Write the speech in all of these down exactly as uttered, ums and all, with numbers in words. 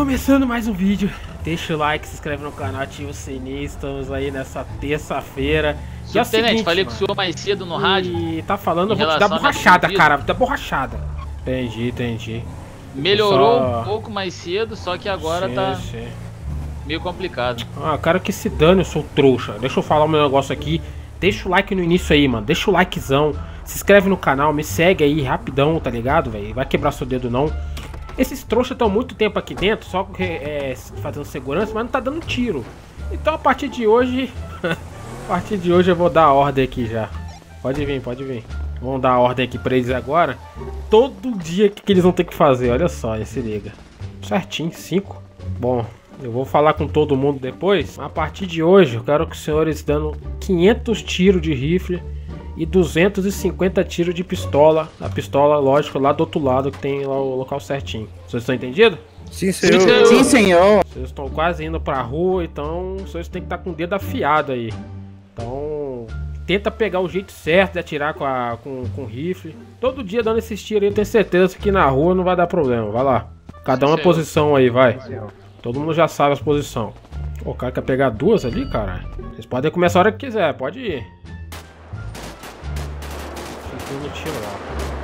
Começando mais um vídeo, deixa o like, se inscreve no canal, ativa o sininho, estamos aí nessa terça-feira. E é o seguinte, falei com o senhor mais cedo no rádio. E tá falando, eu vou te dar borrachada, cara, vou te dar borrachada. Entendi, entendi. Melhorou Só... um pouco mais cedo, só que agora sim, tá sim. meio complicado. Ah, cara, que se dane, eu sou trouxa. Deixa eu falar o meu negócio aqui. Deixa o like no início aí, mano. Deixa o likezão. Se inscreve no canal, me segue aí rapidão, tá ligado, velho? Vai quebrar seu dedo não. Esses trouxas estão muito tempo aqui dentro, só é, fazendo segurança, mas não tá dando tiro. Então a partir de hoje, a partir de hoje eu vou dar a ordem aqui já. Pode vir, pode vir. Vamos dar a ordem aqui pra eles agora. Todo dia que, que eles vão ter que fazer, olha só, se liga. Certinho, cinco. Bom, eu vou falar com todo mundo depois. A partir de hoje eu quero que os senhores dando quinhentos tiros de rifle e duzentos e cinquenta tiros de pistola. A pistola, lógico, lá do outro lado que tem lá o local certinho. Vocês estão entendidos? Sim, senhor. Sim, senhor. Sim, senhor. Vocês estão quase indo pra rua, então vocês têm que estar com o dedo afiado aí. Então, tenta pegar o jeito certo de atirar com, a, com, com rifle. Todo dia dando esses tiros aí, eu tenho certeza que na rua não vai dar problema. Vai lá. Cada uma posição aí, vai. Todo mundo já sabe as posições. O cara quer pegar duas ali, cara. Vocês podem começar a hora que quiser, pode ir. No tiro lá.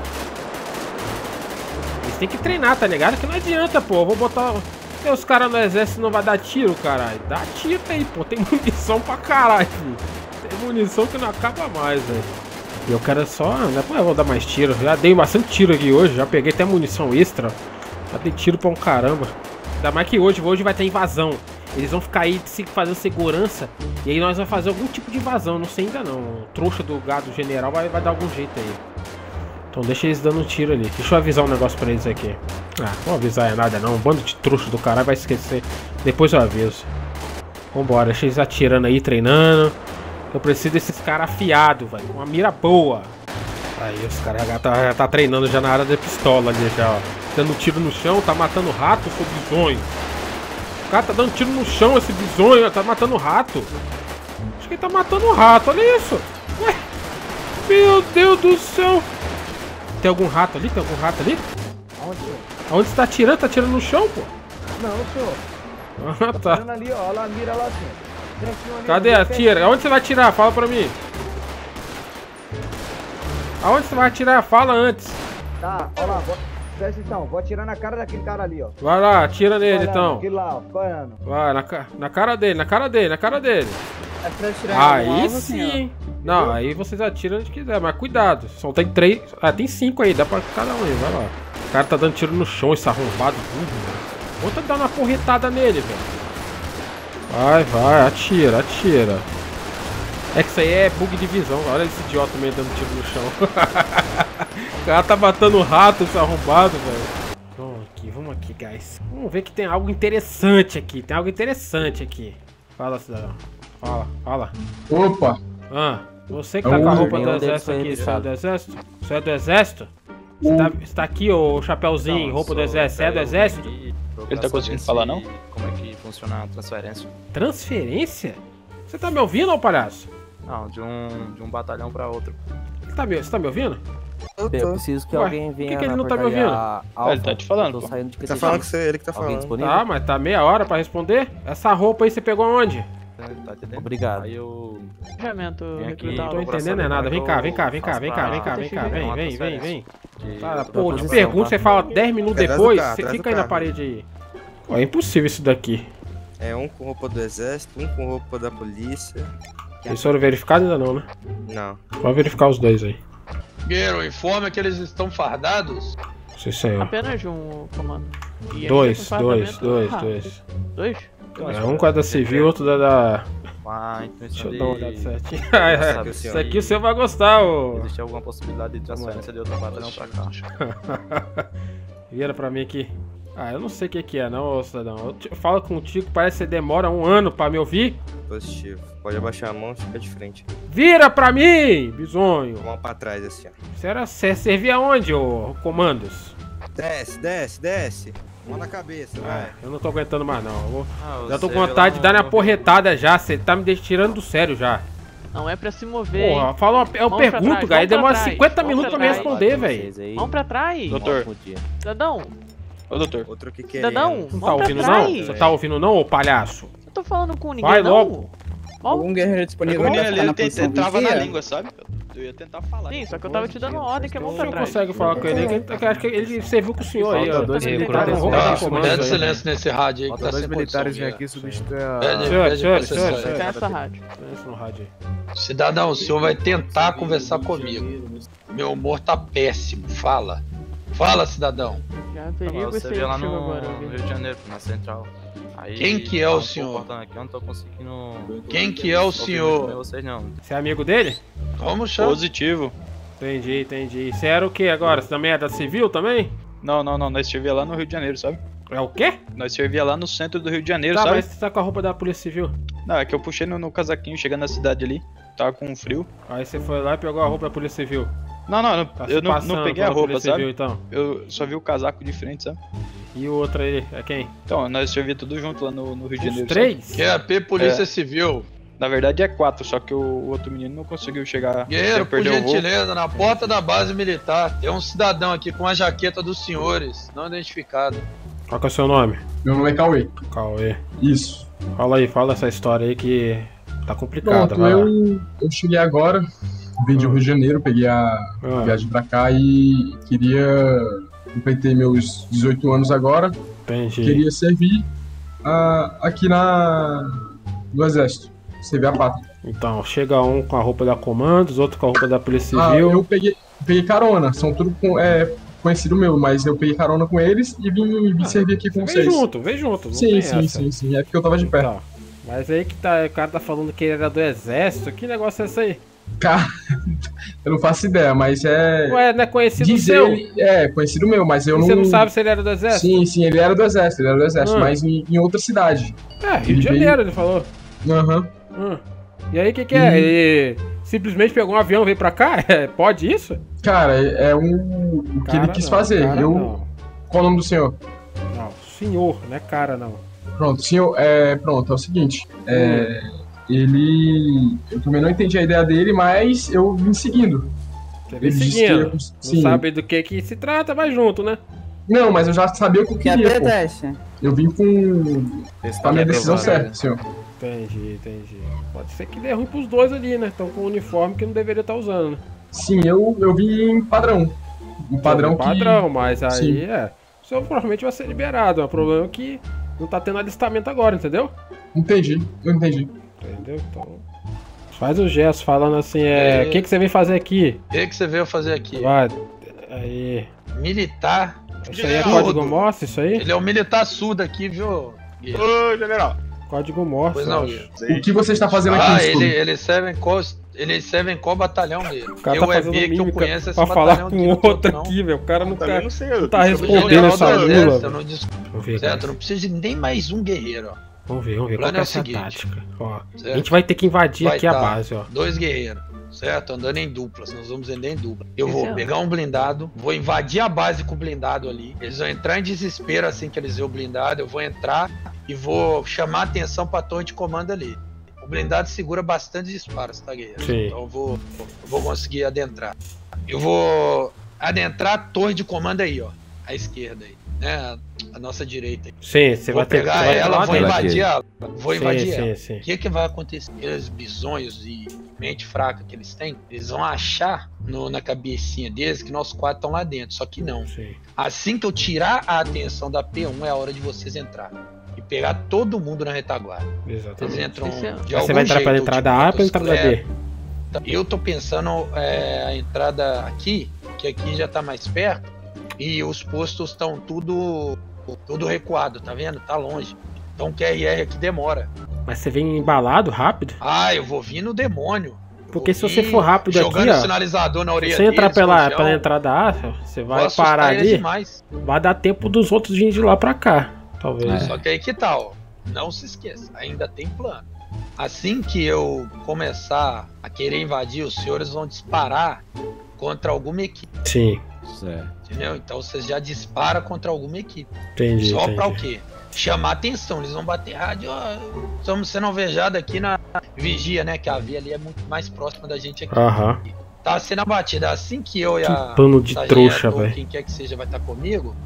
Eles tem que treinar, tá ligado? Que não adianta, pô. Eu vou botar. Se os caras no exército não vai dar tiro, caralho. Dá tiro aí, pô. Tem munição pra caralho, filho. Tem munição que não acaba mais, velho. E eu quero só. Depois eu vou dar mais tiro. Já dei bastante tiro aqui hoje. Já peguei até munição extra. Já dei tiro pra um caramba. Ainda mais que hoje, hoje vai ter invasão. Eles vão ficar aí fazendo segurança. E aí nós vamos fazer algum tipo de invasão. Não sei ainda não. O trouxa do gado general vai, vai dar algum jeito aí. Então deixa eles dando um tiro ali. Deixa eu avisar um negócio pra eles aqui. Ah, não vou avisar nada não. Um bando de trouxa do caralho vai esquecer. Depois eu aviso. Vambora, deixa eles atirando aí, treinando. Eu preciso desses caras afiados, velho. Uma mira boa. Aí os caras já tá, já tá treinando já na área da pistola ali já, ó. Dando tiro no chão, tá matando rato, seu bizonho. O cara tá dando tiro no chão, esse bizonho, tá matando rato. Acho que ele tá matando rato, olha isso. Ué, meu Deus do céu. Tem algum rato ali? Tem algum rato ali? Aonde, senhor? Aonde você tá atirando? Tá atirando no chão, pô? Não, senhor. Ah, tá. Tá atirando ali, ó. Olha lá, mira lá, senhor. Ali, cadê? Atira. Aonde você vai atirar? Fala pra mim. Aonde você vai atirar? Fala antes. Tá, olha lá. Presta atenção, vou atirar na cara daquele cara ali, ó. Vai lá, atira nele olhando, então. Aquele lá, ó, olhando. Vai, na, na cara dele, na cara dele, na cara dele. É pra atirar aí alvo, sim. Não, entendeu? Aí vocês atiram onde quiser, mas cuidado. Só tem três. Ah, tem cinco aí, dá pra cada um aí, vai lá. O cara tá dando tiro no chão, esse arrombado. Uhum. Vou dar uma porretada nele, velho. Vai, vai, atira, atira. É que isso aí é bug de visão. Olha esse idiota também dando tiro no chão. O cara tá matando rato, esse arrombado, velho. Vamos aqui, vamos aqui, guys. Vamos ver que tem algo interessante aqui. Tem algo interessante aqui. Fala, cidadão. Fala, fala. Opa! Ah, você que tá com a roupa do exército aqui, você é do exército? Você é do exército? Você tá, você tá aqui, ô chapéuzinho, roupa do exército, você é do exército? Ele tá conseguindo falar, não? Como é que funciona a transferência? Transferência? Você tá me ouvindo, ô palhaço? Não, de um, de um batalhão pra outro. Você tá me, você tá me ouvindo? Eu, eu preciso que Ué, alguém venha. Por que, que ele não tá me ouvindo? Alfa, ele tá te falando. Tô saindo de tá falando que você, ele que tá falando. Tá, mas tá meia hora pra responder? Essa roupa aí você pegou aonde? Tá entendendo? Obrigado. Aí eu... Ferramenta, não tô entendendo é nada. Vem cá, vem cá, vem cá, vem cá, vem cá, vem cá, vem, vem, vem, vem. Tá, pô, te pergunto, você fala dez minutos depois, você fica aí na parede aí. Ó, é impossível isso daqui. É um com roupa do exército, um com roupa da polícia. Eles foram verificados ainda não, né? Não. Pode verificar os dois aí. Guerreiro, informe que eles estão fardados. Sim, senhor. Apenas um, comando. E dois, um dois, dois, ah, dois. Dois? É, um com a da civil, outro da da... Ah, deixa eu dar uma olhada certinho. Isso aqui o senhor vai gostar, ô. Existe alguma possibilidade de transferência de outro batalhão pra cá? Vira pra mim aqui. Ah, eu não sei o que que é não, cidadão. Eu te, falo contigo, parece que você demora um ano pra me ouvir. Positivo. Pode abaixar a mão e fica de frente. Vira pra mim, bizonho. Mão pra trás assim, ó. Você era, você servia aonde, ô comandos? Desce, desce, desce. Mão na cabeça, vai. Ah, eu não tô aguentando mais não. Eu vou... Ah, já tô com vontade de dar minha porretada já. Você tá me deixando tirando do sério já. Não é pra se mover. Porra, fala uma, eu pergunto, cara. Demora cinquenta minutos pra me responder, velho. Vamos pra trás. Doutor. Cidadão, Ô, doutor. Outro que querendo. Cidadão, Não tá ouvindo não? Você tá ouvindo não, ô palhaço? Eu tô falando com ninguém, Vai não. logo. Ó, Algum guerreiro disponível Como pra ele ficar na tem- posição trava na vigia? língua, sabe? Eu ia tentar falar. sim, só que eu tava te dando ordem que é mão O pra senhor trás. consegue falar com ele? Que eu acho que ele serviu com o senhor aí, ó. Falta dois Ele tá militares com roupa lá. da Tá, comando pede aí. silêncio nesse rádio aí que Falta tá dois sem militares condição, vêm aqui substituir a... Pede, Senhor, pede senhor, pra senhor, acessar. senhor. Tem essa rádio. Silêncio no rádio aí. Cidadão, o senhor vai tentar conversar comigo. Meu humor tá péssimo. Fala. Fala, cidadão. Já perigo Você esse vê aí lá que chegou no, agora. no Rio de Janeiro, na central. Aí, Quem que é o tá um senhor? comportando Aqui, eu não tô conseguindo... Quem que é o ouvir senhor? muito bem vocês, não. Você é amigo dele? Como chama? Positivo. Entendi, entendi. Você era o que agora? Você também é da civil também? Não, não, não. Nós servia lá no Rio de Janeiro, sabe? É o quê? Nós servia lá no centro do Rio de Janeiro, Tá, sabe? mas você tá com a roupa da polícia civil. Não, é que eu puxei no, no casaquinho chegando na cidade ali. Tava com frio. Aí você foi lá e pegou a roupa da polícia civil. Não, não, eu, Tá eu se não, passando não peguei a pela roupa, polícia sabe? civil, então. Eu só vi o casaco de frente, sabe? E o outro aí, é quem? Então, nós servia tudo junto lá no, no Rio de Os Janeiro. três? Q A P Polícia Civil. Na verdade é quatro, só que o, o outro menino não conseguiu chegar. Guerreiro, sem por perder o voo. gentileza, na porta da base militar tem um cidadão aqui com a jaqueta dos senhores, não identificado. Qual que é o seu nome? Meu nome é Cauê. Cauê. Isso. Fala aí, fala essa história aí que tá complicada, Pronto, vai lá. eu, eu cheguei agora, vim de Rio de Janeiro, peguei a Ah. viagem pra cá e queria completar meus dezoito anos agora. Entendi. Queria servir ah, aqui na no Exército, servir a pátria. Então, chega um com a roupa da Comandos, outro com a roupa da Polícia Ah, Civil. eu peguei, peguei carona, são tudo com, é, conhecido meu, mas eu peguei carona com eles e vim, vim servir aqui com Vem vocês. junto, vem junto. Não Sim, tem sim, essa. sim, sim, é porque eu tava de pé. Tá. Mas aí que tá, o cara tá falando que ele era do Exército. Que negócio é esse aí? Cara, eu não faço ideia, mas é... Ué, não é conhecido Diz seu? ele, é, conhecido meu, mas eu E não... você não sabe se ele era do Exército? Sim, sim, ele era do Exército, ele era do Exército, Ah. mas em, em outra cidade. É, Rio Ele de Janeiro, ele falou. Aham. Hum. E aí, o que que é? Hum. Ele simplesmente pegou um avião e veio pra cá? É, pode isso? Cara, é, é um, o que Cara, ele quis não, fazer. cara, Eu, não. qual o nome do senhor? Não, senhor, não é cara, não. Pronto, senhor, é, pronto, é o seguinte. É, ele... Eu também não entendi a ideia dele, mas eu vim seguindo. Você vem Ele disse seguindo. que eu- Não sim. sabe do que que se trata, vai junto, né? Não, mas eu já sabia o que eu Que é queria, pô. teste. Eu vim com, com a minha decisão certa, senhor. Entendi, entendi. Pode ser que dê ruim pros dois ali, né? Estão com um uniforme que não deveria estar usando, né? Sim, eu, eu vim em padrão. Um padrão que... Padrão, mas aí Sim. é. O senhor provavelmente vai ser liberado. O problema é que não tá tendo alistamento agora, entendeu? Entendi, eu entendi. Entendeu? Então. Faz o gesto falando assim, é. O que, que você veio fazer aqui? O que, que você veio fazer aqui? Vai. Aí. Militar. Isso aí é Surdo. código Morse, isso aí? Ele é um militar surdo aqui, viu? Guerreiro? Ô, general. Código Morse. Pois eu não, acho. Guerreiro. O que você está fazendo aqui, Ah, escudo? ele, ele serve em qual, ele serve em qual batalhão dele? O cara eu tá é fazendo B que eu mímica conheço esse pra falar batalhão com aqui, não outro tô, não. aqui, velho. O cara não Também tá, não sei. Eu não tá tô- respondendo General essa do lula. Exército, eu não dis- Vamos ver, Certo, cara. não precisa de nem mais um guerreiro, ó. Vamos ver, vamos ver O qual plano que é é o essa seguinte. tática. Ó, a Certo? gente vai ter que invadir Vai aqui a tá base, ó. Dois guerreiros, certo? Andando em duplas. Nós vamos andar em dupla. Eu Esse vou é- pegar um blindado, vou invadir a base com o blindado ali. Eles vão entrar em desespero assim que eles verem o blindado. Eu vou entrar e vou chamar a atenção pra torre de comando ali. O blindado segura bastante disparos, tá, guerreiro? Sim. Então eu vou, eu vou conseguir adentrar. Eu vou adentrar a torre de comando aí, ó. À esquerda aí, né? A, a nossa direita aí. Sim, você Vou vai ter pegar você vai ela, lá vou dentro. invadir ela. Vou Sim, invadir sim, ela. sim. O que, que vai acontecer? Aqueles bisonhos e mente fraca que eles têm, eles vão achar no- na cabecinha deles que nós quatro estão lá dentro. Só que não. Sim. Assim que eu tirar a atenção da P um, é a hora de vocês entrar. E pegar todo mundo na retaguarda. Eles Exatamente. entram Esse é- de Aí algum você vai entrar jeito, pela entrada A ou pela entrada B? Eu tô pensando é, a entrada aqui, que aqui já tá mais perto. E os postos estão tudo, tudo recuado, tá vendo? Tá longe. Então o Q R R aqui demora. Mas você vem embalado rápido? Ah, eu vou vir no demônio. Porque Vou se você vir for rápido jogando aqui, ó. sinalizador na Se orelha você entrar deles, pela, Rogel, pela entrada A, você vou vai assustar parar eles ali, demais. vai dar tempo dos outros virem de lá pra cá. Talvez. Só que aí que tal? Não se esqueça, ainda tem plano. Assim que eu começar a querer invadir, os senhores vão disparar contra alguma equipe, Sim, entendeu? Então vocês já disparam contra alguma equipe. entendi. Só entendi. pra o quê? Chamar atenção, eles vão bater rádio, ó, estamos sendo alvejados aqui na vigia, né? Que a via ali é muito mais próxima da gente aqui. Aham. Tá sendo abatida. Assim que eu e a Que pano de sargento trouxa, ou velho. quem quer que seja vai estar comigo,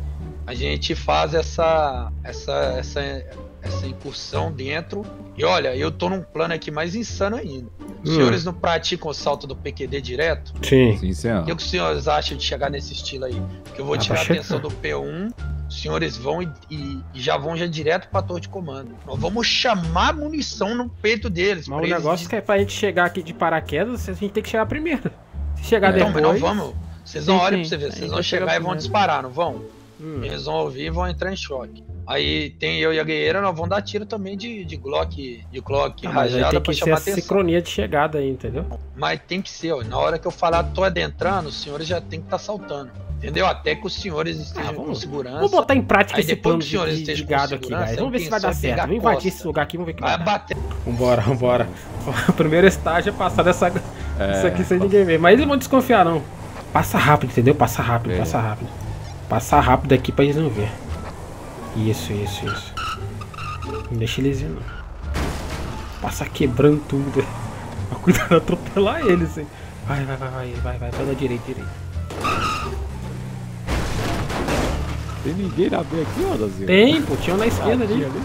a gente faz essa, essa, essa, essa incursão dentro. E olha, eu tô num plano aqui mais insano ainda. Os Hum. senhores não praticam o salto do P Q D direto? Sim. Sim, senhor. O que os senhores acham de chegar nesse estilo aí? Que eu vou Ah, tirar vai a atenção do P um, os senhores vão e, e- e já vão já direto pra torre de comando. Nós vamos chamar munição no peito deles. Mas pra o eles negócio é que é pra gente chegar aqui de paraquedas, a gente tem que chegar primeiro. Se chegar Então, mas depois... não vamos. Vocês não Sim, olham sim. pra você ver, A vocês gente vão vai chegar chegar e vão primeiro. disparar, não vão? Hum. Eles vão ouvir e vão entrar em choque. Aí tem eu e a guerreira, nós vamos dar tiro também de, de Glock, de Glock Ah, mas aí rajada tem pra que ser chamar a atenção. sincronia de chegada aí, entendeu? Mas tem que ser, ó. Na hora que eu falar tô adentrando, os senhores já tem que estar saltando. Entendeu? Até que os senhores estejam Ah, com vamos- segurança. Vamos botar em prática Aí esse depois plano que os senhores de, de, estejam de com gado aqui, segurança, guys. Vamos ver se vai intenção dar é certo. pegar Vamos a invadir costa. esse lugar aqui, vamos ver o que Vai vai dar. bater. Vambora, vambora. O primeiro estágio é passar dessa... Isso aqui sem ninguém ver. Mas eles não vão desconfiar, não. Passa rápido, entendeu? Passa rápido, É. passa rápido. Passa rápido aqui pra eles não ver. Isso, isso, isso. Não deixa eles ir, não. Passa quebrando tudo. Mas cuidado de atropelar eles, hein. Vai, vai, vai, vai, vai, vai. Pela direita, direita. Tem ninguém na B aqui, ó, Dazinho? Tem, pô. Tinha um na esquerda ali. Tinha ali?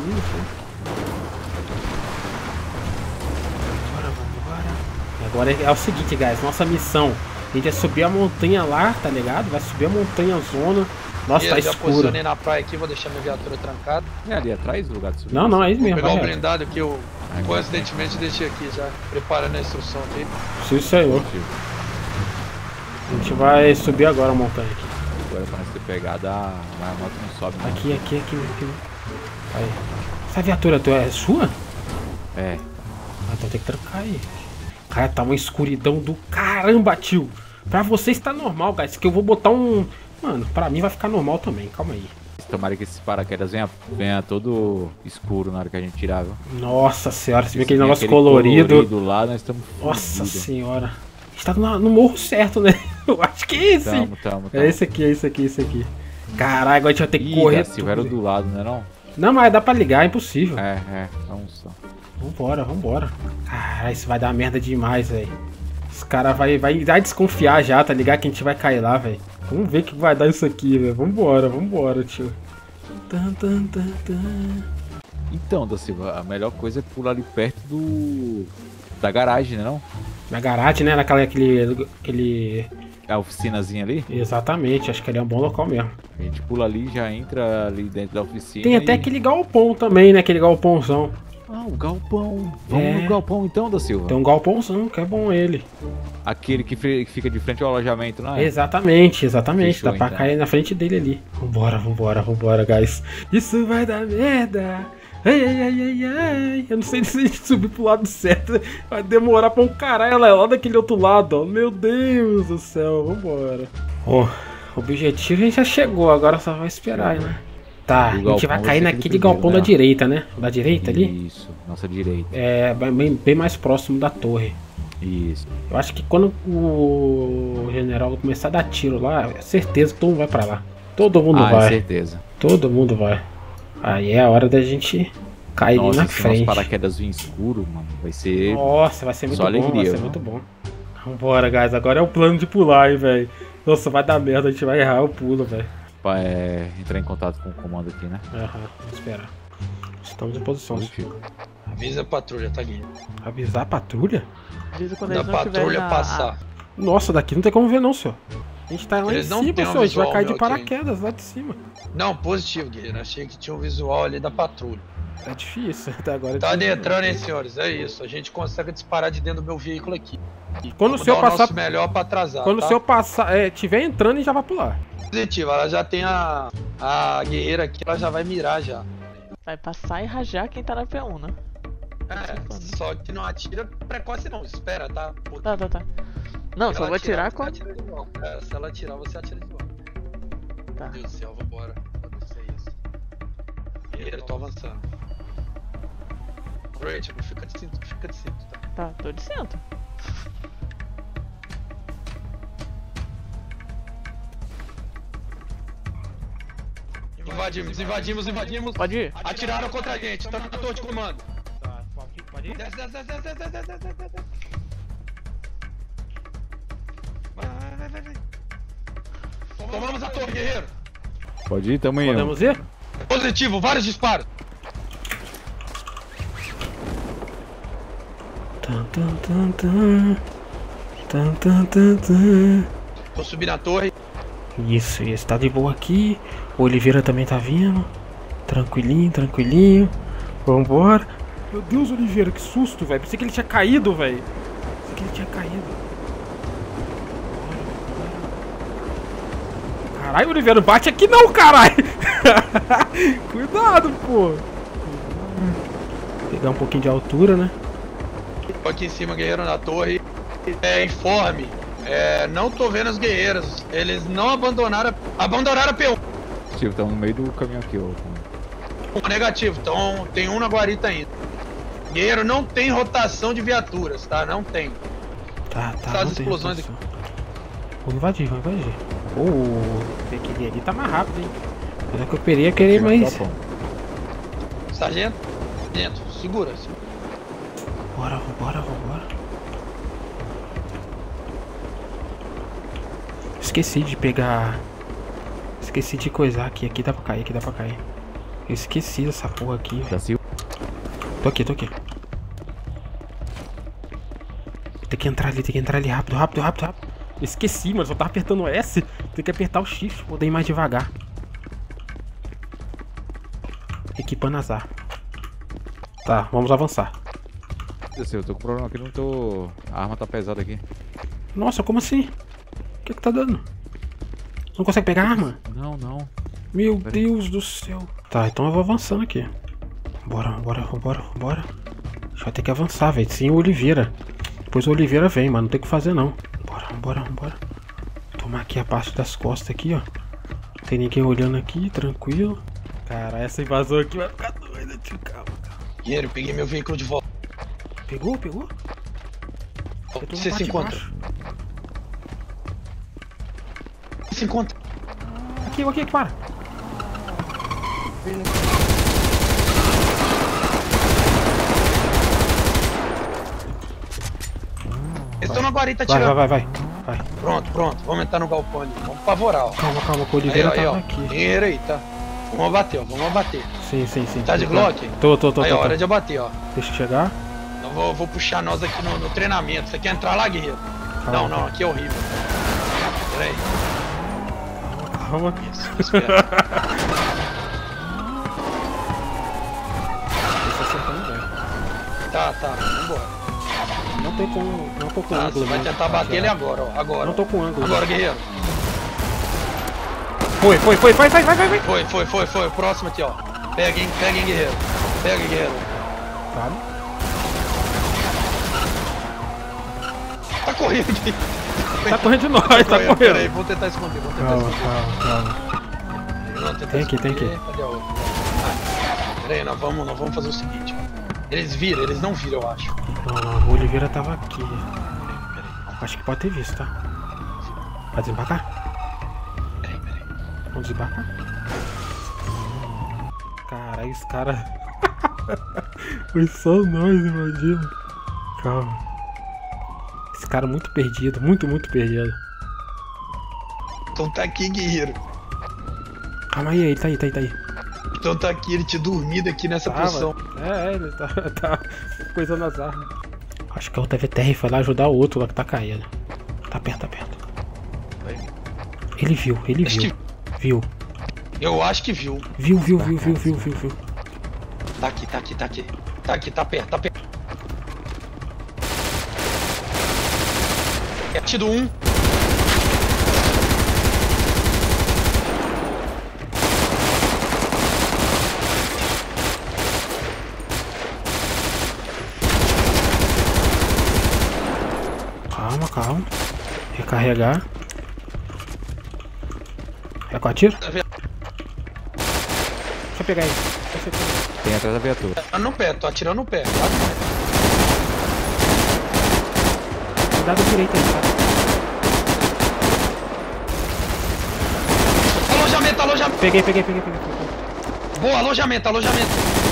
Bora, vambora. Agora é, é o seguinte, guys. Nossa missão. A gente vai subir a montanha lá, tá ligado? Vai subir a montanha zona. Nossa, tá Eu já escuro. posicionei na praia aqui, vou deixar minha viatura trancada. É ali atrás do lugar de subir. Não, não, é isso Vou mesmo. pegar Vai o reto. blindado que eu Ai, coincidentemente deixei aqui já, preparando a instrução aqui. Sim, senhor. A gente vai subir agora a montanha aqui. Agora pra nós ter pegado, a mas a moto não sobe, não. Aqui, aqui, aqui, aqui. Aí. Essa viatura tua é sua? É. Ah, então tem que trancar aí. Cara, tá uma escuridão do caramba, tio. Pra vocês tá normal, guys. Que eu vou botar um... Mano, pra mim vai ficar normal também. Calma aí. Tomara que esses paraquedas venha, venha todo escuro na hora que a gente tirar, viu? Nossa senhora, você viu Se aquele tem negócio aquele colorido. colorido lá, nós estamos Nossa senhora. A gente tá no, no morro certo, né? Eu acho que é esse. Tamo, tamo, tamo. É esse aqui, é esse aqui, é esse aqui. Caralho, agora a gente vai ter que Ih, correr. da Silva era tudo. do lado, né não? Não, mas dá pra ligar, é impossível. É, é, vamos só. Vambora, vambora. Caralho, isso vai dar merda demais, velho. Os caras vai, vai, vai desconfiar já, tá ligado? Que a gente vai cair lá, velho. Vamos ver o que vai dar isso aqui, velho. Vambora, vambora, tio. Tan, tan, tan, tan. Então, da Silva, a melhor coisa é pular ali perto do... da garagem, né não? Na garagem, né? Naquela, aquele, aquele... A oficinazinha ali. Exatamente, acho que ali é um bom local mesmo. A gente pula ali, já entra ali dentro da oficina. Tem até e- aquele galpão também, né? Aquele galpãozão. Ah, o galpão. Vamos É. no galpão então, da Silva. Tem um galpãozão, que é bom ele. Aquele que, fe- que fica de frente ao alojamento, não é? Exatamente, exatamente. Fechou, Dá pra então. cair na frente dele ali. Vambora, vambora, vambora, guys. Isso vai dar merda. Ai, ai, ai, ai, ai. Eu não sei se a gente subir pro lado certo. Vai demorar pra um caralho. Ela é lá daquele outro lado, ó. Meu Deus do céu, vambora. Ó, o objetivo a gente já chegou, agora só vai esperar, né? Tá, O a gente galpão vai vai cair ser naquele aquele galpão primeiro, da né? direita, né? Da direita ali? Isso, nossa direita. É, bem, bem mais próximo da torre. Isso. Eu acho que quando o general começar a dar tiro lá, é certeza que todo mundo vai pra lá. Todo mundo ah, é vai. certeza. Todo mundo vai. Aí é a hora da gente cair ali Nossa, na se nosso frente. paraquedas vir escuro, mano, vai ser... Nossa, vai ser muito só bom, alegria, vai ser viu? muito bom. Vambora, guys. Agora é o plano de pular, hein, velho. Nossa, vai dar merda, a gente vai errar o pulo, velho. Pra é, entrar em contato com o comando aqui, né? Aham, vamos esperar. Estamos em posição. Positivo. Avisa a patrulha, tá aqui. Avisar a patrulha? Avisa quando Da eles não patrulha estiverem na... passar. Nossa, daqui não tem como ver não, senhor. A gente tá lá Eles em não cima, têm um senhor. A gente vai visual cair de meu aqui. paraquedas lá de cima. Não, positivo, guerreiro. Achei que tinha um visual ali da patrulha. É difícil, até agora. é Tá difícil. adentrando, hein, senhores? É isso. A gente consegue disparar de dentro do meu veículo aqui. Quando o Vamos senhor dar o passar... nosso melhor pra atrasar, Quando tá? o senhor passar, é, tiver entrando, ele já vai pular. Positivo, ela já tem a, a guerreira aqui, ela já vai mirar já. Vai passar e rajar quem tá na P um, né? É, só que não atira precoce não, espera, tá? Porque Tá, tá, tá. Não, se só ela vou atirar você quando... atira de volta. É, se ela atirar, você atira de volta. Tá. Meu Deus do céu, vambora. Pode ser isso. Guerreiro, tô avançando. Rachel, fica de cinto, fica de cinto, tá? Tá, tô de centro. Invadimos, invadimos, invadimos. Pode ir. Atiraram contra a gente, tá na torre de comando. Desce, desce, desce, desce, desce, desce, desce, desce. Vai, vai, vai, vai. Tomamos a torre, guerreiro. Pode ir, tamo indo. Podemos ir? Positivo, vários disparos. Tan, tan, tan, tan. Tan, tan, tan, tan. Vou subir na torre. Isso, isso. Tá de boa aqui. O Oliveira também tá vindo. Tranquilinho, tranquilinho. Vambora. Meu Deus, Oliveira, que susto, velho. Pensei que ele tinha caído, velho. Pensei que ele tinha caído. Caralho, Oliveira, bate aqui não, caralho. Cuidado, pô. Vou pegar um pouquinho de altura, né? Tô aqui em cima, guerreiro na torre. É, informe. É, não tô vendo os guerreiros. Eles não abandonaram. Abandonaram a P um. Tipo, estão no meio do caminho aqui, ó. Negativo, então tem um na guarita ainda. Guerreiro, não tem rotação de viaturas, tá? Não tem. Tá, tá. As não tem explosões aqui. rotação. Vou invadir, vou invadir. Oh, aquele ali tá mais rápido, hein? Mas é que eu queria querer mais. Sargento, dentro, segura. Bora, vambora, vambora. Esqueci de pegar. Esqueci de coisar aqui. Aqui dá pra cair, aqui dá pra cair. Eu esqueci dessa porra aqui. Tá assim. Tô aqui, tô aqui. Tem que entrar ali, tem que entrar ali rápido, rápido, rápido, rápido. Esqueci, mano. Só tava apertando o S. Tem que apertar o Shift pra poder ir mais devagar. Equipando as armas. Tá, vamos avançar. Eu tô com problema aqui, não tô. A arma tá pesada aqui. Nossa, como assim? O que que tá dando? Não consegue pegar a arma? Não, não. Meu Deus do céu. Tá, então eu vou avançando aqui. Bora, bora, bora, bora. A gente vai ter que avançar, velho. Sem o Oliveira. Depois o Oliveira vem, mas não tem o que fazer não. Bora, bora, bora. Tomar aqui a parte das costas aqui, ó. Não tem ninguém olhando aqui, tranquilo. Cara, essa invasão aqui vai ficar doida, tio. Calma, calma. Guerreiro, peguei meu veículo de volta. Pegou, pegou? Eu tô na Você parte se de encontra. baixo. Se encontra. Aqui, aqui, aqui, para. Eles estão na guarita Vai, atirando. vai, vai, vai. Vai. Pronto, pronto. Vamos entrar no galpão ali. Vamos pavorar, ó. Calma, calma, que o Aí, Oliveira ó, aí, tava ó. aqui. Guerreiro aí, tá? Vamos abater, ó. Vamos abater. Sim, sim, sim. Tá de Glock? Tô, tô, tô, Aí, tô. ó, tô. hora de abater, ó. Deixa eu chegar. Eu vou, vou puxar nós aqui no, no treinamento. Você quer entrar lá, guerreiro? Não, não, aqui é horrível. Pera aí. Calma. Isso, espera. Deixa eu acertar bem. Tá, tá, vambora. Não tô com, não tô com Tá, ângulo. você vai não, tentar pra bater ele atirar. agora, ó. Agora. Não tô com ângulo. Agora, guerreiro. Foi, foi, foi, vai, vai, vai, vai, vai. Foi, foi, foi, foi. O próximo aqui, ó. Pega, hein, pega, hein, guerreiro. Pega, guerreiro. Tá. Tá correndo aqui. Tá correndo de nós, tá correndo. Pera aí, vou tentar esconder, vou tentar Calma, esconder. calma, calma. Vamos tentar Tem aqui, tem esconder. aqui. Cadê a outra? Ah, pera aí, nós vamos, nós vamos fazer o seguinte, ó. Eles viram, eles não viram, eu acho. Não, não, o Oliveira tava aqui. Acho que pode ter visto, tá? Vai desembarcar? Peraí, peraí. Vamos desembarcar? Caralho, os caras... Foi só nós, imagina. Calma. Esse cara muito perdido, muito, muito perdido. Então tá aqui, guerreiro. Calma aí, ele tá aí, tá aí, tá aí. Então tá aqui, ele tinha dormido aqui nessa Tava. posição. É, é, ele tá, tá coisando as armas. Acho que o T V T R foi lá ajudar o outro lá que tá caindo. Tá perto, tá perto. Ele viu, ele Acho viu. Viu. Eu acho que viu. Viu, viu, viu, viu, viu, viu, viu. Tá aqui, tá aqui, tá aqui. Tá aqui, tá perto, tá perto. É tido um. Calma, calma. Recarregar. É com a tiro? Deixa eu pegar aí. Deixa eu pegar. Tem atrás da viatura. Tá no pé, tô atirando no pé, tá? Cuidado direito aí, tá? Alojamento, alojamento. Peguei, peguei, peguei, peguei, peguei. Boa, alojamento, alojamento.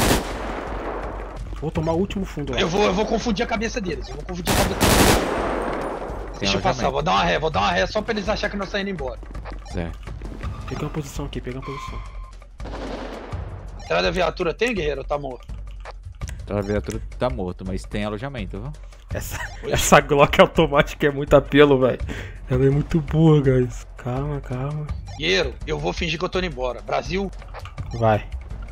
Vou tomar o último fundo lá. Eu vou, eu vou confundir a cabeça deles. Eu vou confundir a cabeça deles. Deixa eu passar, vou dar uma ré, vou dar uma ré só pra eles acharem que nós saímos embora. Certo. Peguei uma posição aqui, peguei uma posição. Atrás da viatura tem, guerreiro, ou tá morto? A viatura tá morto, mas tem alojamento, viu? Essa, essa Glock automática é muito apelo, velho. Ela é muito boa, guys. Calma, calma. Guerreiro, eu vou fingir que eu tô indo embora. Brasil? Vai.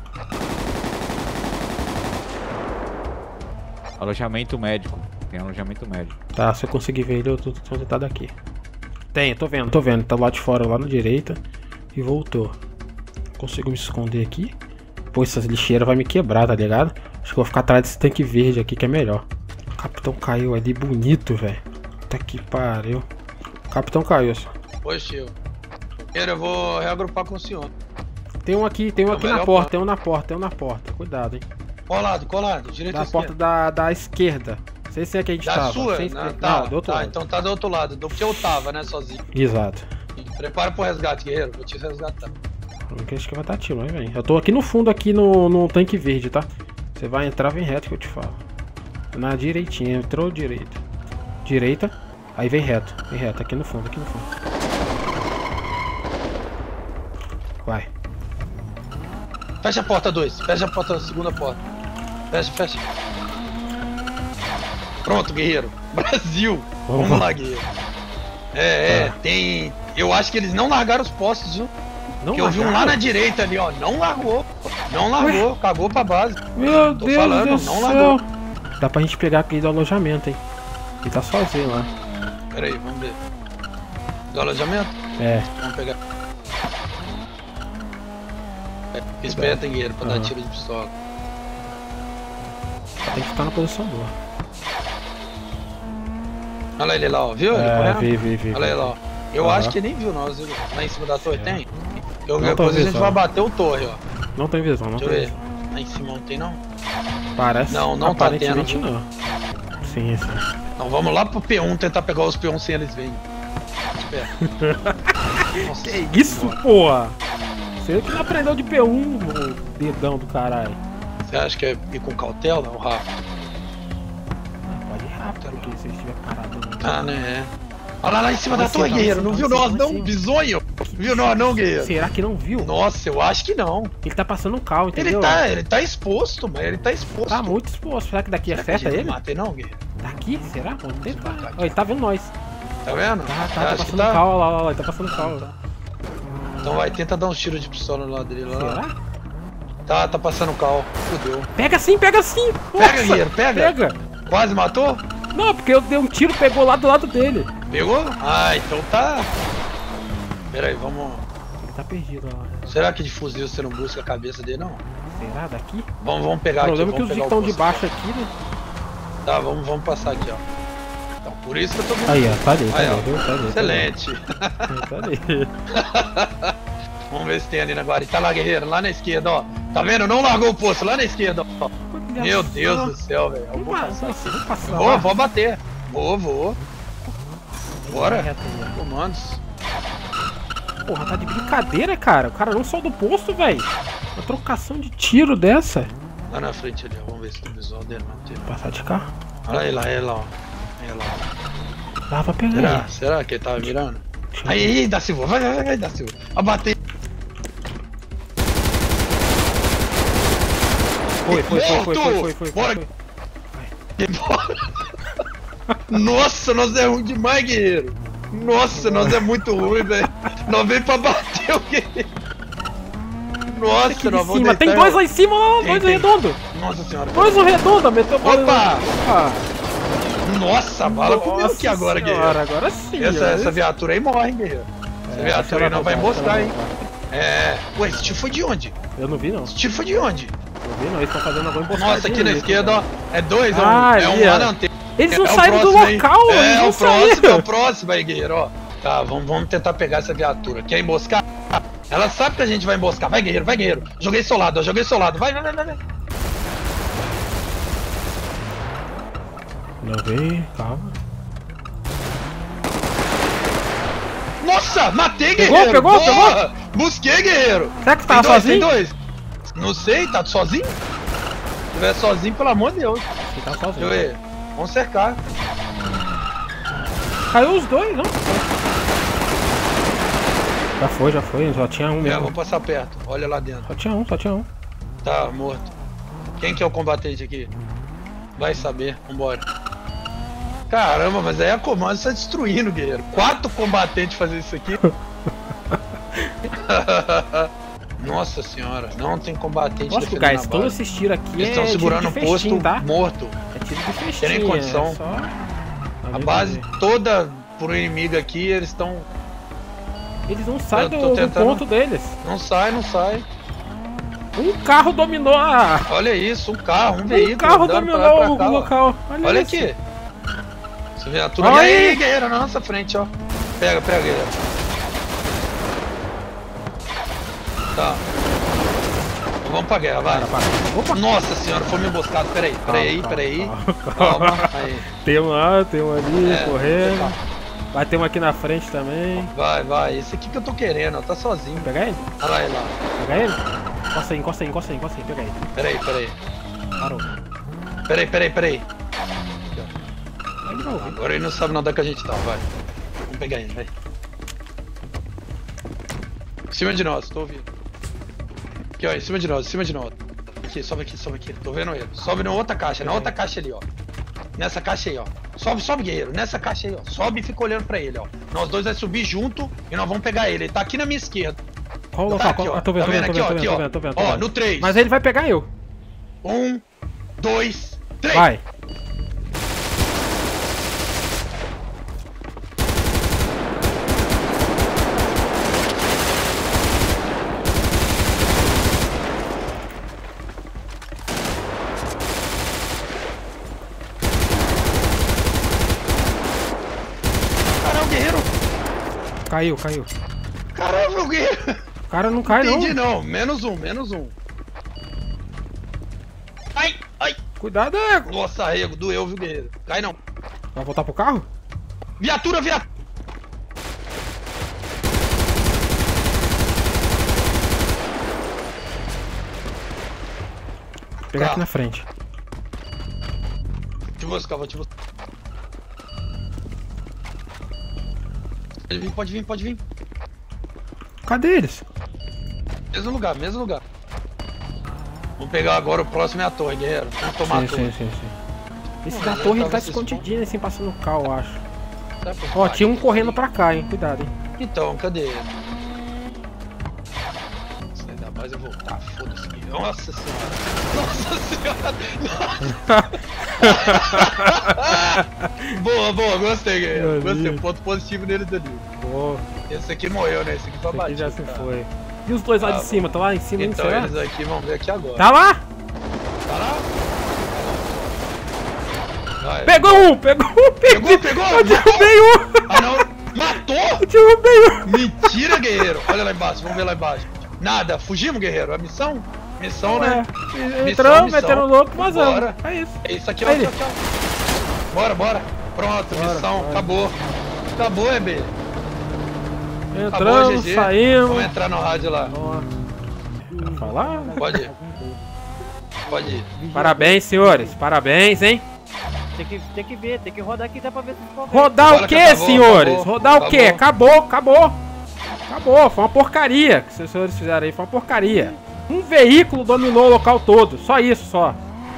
Alojamento médico. Tem alojamento médico. Tá, se eu conseguir ver ele, eu tô tentado aqui. Tem, tô vendo, tô vendo. Tá lá de fora, lá na direita. E voltou. Consigo me esconder aqui. Pô, essas lixeiras vai me quebrar, tá ligado? Acho que eu vou ficar atrás desse tanque verde aqui que é melhor. O capitão caiu ali, bonito, velho. Puta que pariu. O capitão caiu, só. Pois, tio. Guerreiro, eu vou reagrupar com o senhor. Tem um aqui, tem um É o aqui na melhor porta, ponto. tem um na porta, tem um na porta. Cuidado, hein. Qual lado, qual lado? Direita Da ou porta esquerda? da, da esquerda. Não sei se é que a gente Da tava. sua? Sem Não, esquerda. tá, Não, do outro tá, lado. então tá do outro lado, do que eu tava, né, sozinho. Exato. Prepara pro resgate, guerreiro, vou te resgatar. Porque acho que vai dar tiro, mas vem. Eu tô aqui no fundo, aqui no, no tanque verde, tá? Você vai entrar, vem reto que eu te falo. Na direitinha, entrou direita. Direita, aí vem reto. Vem reto, aqui no fundo, aqui no fundo. Vai. Fecha a porta dois, fecha a porta, a segunda porta. Fecha, fecha. Pronto, guerreiro. Brasil! Vamos Vamos lá. lá, guerreiro. É, é, Tá. tem... Eu acho que eles não largaram os postos, viu? Não Que eu vi um lá largaram? na direita ali, ó. Não largou. Não largou, cagou pra base. Meu Tô Deus falando, do não céu. largou. Dá pra gente pegar aquele do alojamento, hein? Ele tá sozinho lá. Pera aí, vamos ver. Do alojamento? É. Vamos pegar. É, fica esperto, hein, guerreiro, pra dar Aham. tiro de pistola. Tem que ficar na posição boa. Olha ele lá, ó. Viu ele É, correndo? vi, vi, vi. Olha vi. ele lá, ó. Eu Aham. acho que nem viu nós, viu? Lá em cima da torre tem? Eu, Não tô depois a gente visão. vai bater o torre, ó. Não tem visão, não Deixa eu tem ver. visão. Lá em cima não tem, não? Parece. Não, não tá aparentemente tendo, viu? não. Sim, sim. Então vamos lá pro P um tentar pegar os P um sem eles verem. Espera. Nossa, Que isso, porra? Você que não aprendeu de P um, o dedão do caralho. você acha que é ir com cautela ou rápido? Pode ir rápido, porque se estiver parado. Ah, né? Olha lá, lá em cima Lá da em cima, torre, lá em guerreiro. cima, Não lá viu em cima, nós, lá em não? cima. Bisonho? Viu nós, não, guerreiro? Será que não viu? Nossa, eu acho que não. Ele tá passando um cal, Ele entendeu? tá, ele tá exposto, mas ele tá exposto. Tá muito exposto. Será que daqui Será que a acerta gente ele? não mata ele, não, guerreiro? Daqui? Será? Vamos tentar. Vai, vai. Ó, ele tá vendo nós. Tá vendo? Tá, Você tá, tá acha que passando cal, lá, lá, lá, ele tá passando cal. Então vai, tenta dar uns tiros de pistola no lado dele lá. Será? Tá, tá passando cal. Fudeu. Pega sim, pega sim! Pega, Nossa, guerreiro, pega. Pega! Quase matou? Não, porque eu dei um tiro, pegou lá do lado dele. Pegou? Ah, então tá. Pera aí, vamos. Ele tá perdido lá. Será que de fuzil você não busca a cabeça dele, não? Será? Daqui? Vamos, vamos pegar O aqui. problema é que vamos os pegar estão o de posto. baixo aqui, né? Tá, vamos, vamos passar aqui, ó. Então, por isso que eu tô vendo. Aí, ó, tá ali, tá Aí, ali, ó. viu? Tá ali. Excelente. Tá ali. Vamos ver se tem ali na guarita. Tá lá, guerreiro, lá na esquerda, ó. Tá vendo? Não largou o posto, lá na esquerda, ó. Meu Deus do céu, velho. Eu vou passar. Vamos passar. Vou, lá. vou bater. Vou, vou. Bora. Reto aí, ó. Comandos. Porra, tá de brincadeira, cara. O cara não saiu do posto, velho. Uma trocação de tiro dessa. Lá na frente ali, ó. Vamos ver se tem visual dele. Não tem. Passar de carro. Olha ele lá, ele lá, ó. Ele lá. Dá pra pegar Será? ele. Será que ele tava mirando? Deixa eu Aí, ver. aí, da Silva. Vai, vai, vai, da Silva. A bater. Foi, foi, foi, foi, foi, foi, foi, Bora. foi. Bora. Nossa, nós é ruim demais, guerreiro. Nossa, nós é muito ruim, velho. Nós veio pra bater o guerreiro. Nossa, Aqui nós de vamos cima. Tem deitar, dois ó. lá em cima, lá, Tem, dois tem. redondo. Nossa senhora. Dois no redondo, meteu bola. Opa! Opa! Nossa, a bala comeu Nossa aqui agora, senhora, guerreiro. agora sim. Essa, ó. essa viatura aí morre, hein, guerreiro. Essa É, viatura aí ela não vai voltar, emboscar, ela hein. vai É. Ué, esse tiro foi de onde? voltar. Eu não vi, não. Esse tiro foi de onde? Não vi, não. Eles estão fazendo alguma emboscadinha. Nossa, aqui na ali, esquerda, ó. cara. É dois, é um, Ah, é um ali, lá ó. na antena. Eles não É o saíram do próximo aí. local, É, eles é não o próximo, é saíram. o próximo aí, guerreiro, ó. Tá, vamos, vamos tentar pegar essa viatura. Quer emboscar? Ela sabe que a gente vai emboscar. Vai, guerreiro, vai, guerreiro. Joguei solado, ó, joguei solado. Vai, vai, vai, vai, vai. Não vi, calma. Nossa, matei, Pegou, guerreiro. pegou, Boa. Busquei, guerreiro. Será que você Tem tava dois, sozinho? tem dois. Não sei, tá sozinho? Se tiver sozinho, pelo amor de Deus. Você tava Deixa eu sozinho. ver. Vamos cercar. Caiu os dois, não? Já foi, já foi, só tinha um É, mesmo. vou passar perto. Olha lá dentro. Só tinha um, só tinha um. Tá morto. Quem que é o combatente aqui? Vai saber, vambora. Caramba, mas aí a comando está destruindo, guerreiro. Quatro combatentes fazer isso aqui. Nossa senhora, não tem combatente. Lógico, guys, todos esses tiros aqui eles estão é segurando um festim, posto tá? morto. É tiro de festim, Tem nem condição. É só... A base toda pro inimigo aqui, eles estão... Eles não saem Eu do, tô do tentando- ponto deles. Não sai, não sai. Um carro dominou a... Olha isso, um carro, um veículo. Um carro andando pra dominou lá, pra o cá, ó. local. Olha, Olha isso. aqui. Você vê a turma Olha aí, aí. guerreiro, na nossa frente, ó. Pega, pega, guerreiro. Tá. Vamos pra guerra, vai. Para, para. Opa. Nossa senhora, foi me emboscado. Peraí, peraí, Calma, peraí. calma, Calma. Aí. Tem um lá, tem um ali, É, correndo. tá. Vai ter um aqui na frente também. Vai, vai. Esse aqui que eu tô querendo, ó. Tá sozinho. Pegar ele? Olha lá, ele lá. Pegar ele? Encosta aí, encosta aí, encosta aí, encosta aí. Pega ele. Peraí, peraí. Parou. Peraí, peraí, peraí. Ele vai ouvir. Agora ele não sabe onde é que a gente tá, vai. Vamos pegar ele, vai. Em cima de nós, tô ouvindo. Aqui, ó, em cima de nós, em cima de nós. Aqui, sobe aqui, sobe aqui. Tô vendo ele. Sobe na outra caixa, na outra caixa ali, ó. Nessa caixa aí, ó. Sobe, sobe, guerreiro. Nessa caixa aí, ó. Sobe e fica olhando pra ele, ó. Nós dois vai subir junto e nós vamos pegar ele. Ele tá aqui na minha esquerda. Qual o Tá local? aqui, Qual- ó. Ah, tô vendo, Tá tô vendo, tô aqui, vendo, ó, tô aqui, vendo, ó. tô vendo, tô vendo, tô Ó, vendo. no três. Mas ele vai pegar eu. Um, dois, três. Vai. Caramba, o guerreiro. Caiu, caiu. Caramba, o guerreiro. O cara não cai, não. Entendi, não. Menos um, menos um. Ai, ai. Cuidado, Ego. Nossa, arrego, doeu, viu, guerreiro? Cai não. Vai voltar pro carro? Viatura, viatura. Vou pegar Tá. aqui na frente. Vou te buscar, vou te buscar. Pode vir, pode vir, pode vir. Cadê eles? Mesmo lugar, mesmo lugar. Vamos pegar agora o próximo é a torre, guerreiro. Vamos tomar Sim, a torre. sim, sim, sim. Esse Não, da mas torre ele tava tá se escondidinho assim, passando o carro, eu acho. Tá, pô, Ó, vai. tinha um correndo pra cá, hein. Cuidado, hein. Então, cadê ele? Nossa, ainda mais eu voltar, foda-se. Nossa senhora. Nossa senhora. Boa, boa, gostei, guerreiro. Meu Gostei, Deus. ponto positivo neles ali. Pô, Esse aqui morreu, né? Esse aqui foi esse aqui batido. já se tá? foi. E os dois lá Tá de bom. cima? Tá lá em cima, Então não sei eles lá. aqui, vamos ver aqui agora. Tá lá? Tá lá? Vai. Pegou um! Pegou um! Pegou, pegou? Eu derrubei um! Ah não! Matou? Eu derrubei um! Mentira, guerreiro! Olha lá embaixo, vamos ver lá embaixo. Nada, fugimos, guerreiro. É missão? Missão, né? É, entramos, missão. metendo louco, vazamos. Bora. É isso. É isso aqui, ó. Aí. Aqui, ó, aqui, ó. Bora, bora. Pronto, Bora, missão. bora. Acabou. Acabou, E B. Acabou, Entramos, G G. saímos. Vamos entrar no rádio lá. Ó. Vai falar? Pode ir. Pode ir. Parabéns, senhores. Parabéns, hein? Tem que, tem que ver, tem que rodar aqui dá pra ver se ficou bem. Rodar Bora o que quê, acabou, senhores? acabou, Rodar o quê? Acabou, acabou. Acabou, foi uma porcaria que os senhores fizeram aí, foi uma porcaria. Um veículo dominou o local todo, só isso, só.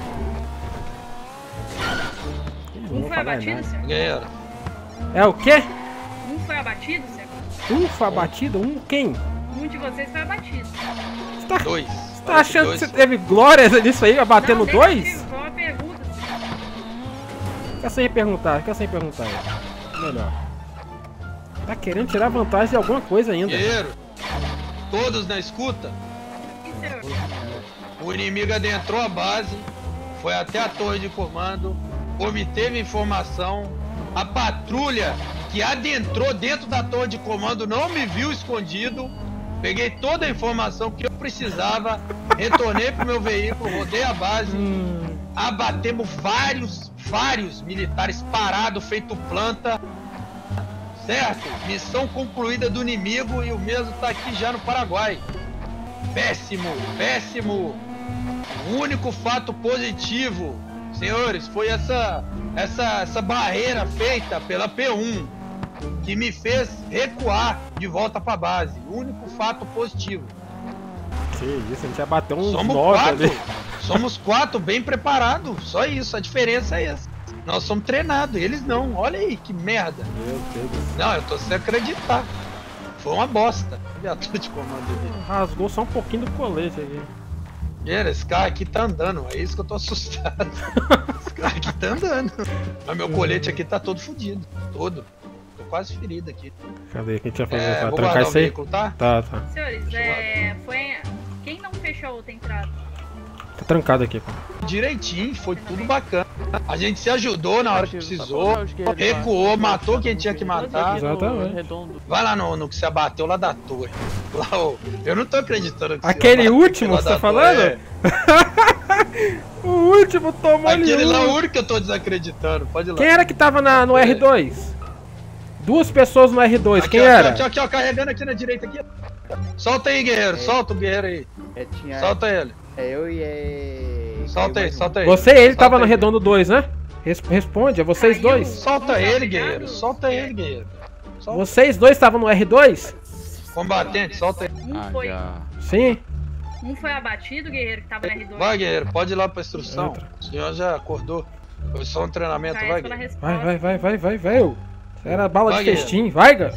Não Um vou foi falar abatido, nada. Zé? Guerreiro. É o quê? Um foi abatido, Zé? Um foi abatido? Um quem? Um de vocês foi abatido. Você tá, Dois. você tá achando que você teve glória nisso aí, batendo Não, dois? negativo, Foi uma pergunta, Zé. Quer sem perguntar, quer sem perguntar aí. Melhor. Tá querendo tirar vantagem de alguma coisa ainda. Guerreiro. Todos na escuta. E, senhor? O inimigo adentrou a base, foi até a torre de comando, obteve informação. A patrulha que adentrou dentro da torre de comando não me viu escondido. Peguei toda a informação que eu precisava, retornei pro meu veículo, rodei a base, abatemos vários, vários militares parados, feito planta. Certo? Missão concluída do inimigo e o mesmo tá aqui já no Paraguai. Péssimo, péssimo. O único fato positivo, senhores, foi essa essa essa barreira feita pela P um. que me fez recuar de volta pra base. O único fato positivo. Que isso, a gente já bateu uns Somos nove quatro. ali. Somos quatro bem preparados. Só isso, a diferença é essa. Nós somos treinados, eles não. Olha aí, que merda. Meu Deus do céu. Não, eu tô sem acreditar. Foi uma bosta. Viatura de comando dele. Rasgou só um pouquinho do colete aqui. Gente, esse carro aqui tá andando. É isso que eu tô assustado. Esse carro aqui tá andando. Mas meu colete aqui tá todo fodido. Todo. Tô quase ferido aqui. Cadê? Quem tinha fazer É, pra vou trancar guardar o isso aí? veículo, tá? Tá, tá. Senhores, é, foi... Quem não fechou a outra entrada? Tá trancado aqui, pô. Direitinho, foi tudo bacana. A gente se ajudou na hora que precisou, recuou, matou quem tinha que matar. Exatamente. Vai lá no, no que você abateu lá da torre. Lá, ô, eu não tô acreditando que Aquele você abateu último lá que você da tá torre, falando? é. O último tomou ali. Aquele lá é o um. único que eu tô desacreditando. Pode ir lá. Quem era que tava na, no R dois? Duas pessoas no R dois, Aqui, quem ó, era? Aqui, ó, aqui, ó, carregando aqui na direita aqui. Solta aí, guerreiro. Solta o guerreiro aí. É, tinha, Solta ele. é eu e é... Solta aí, solta aí. Você e ele Solta tava no aí. redondo dois, né? Res- Responde, é vocês Caiu. dois. Solta ele, guerreiro. Solta ele, guerreiro. Solta. Vocês dois estavam no R dois? Combatente, solta ele. Um Ah, foi... já. Sim. Um foi abatido, o guerreiro que tava no R dois. Vai, guerreiro. Pode ir lá pra instrução. Entra. O senhor já acordou. Foi só um treinamento, Caio vai, pela guerreiro. resposta. Vai, vai, vai, vai, vai, vai. ô. Era bala Vai, de guerreiro. festim. Vai, Gas.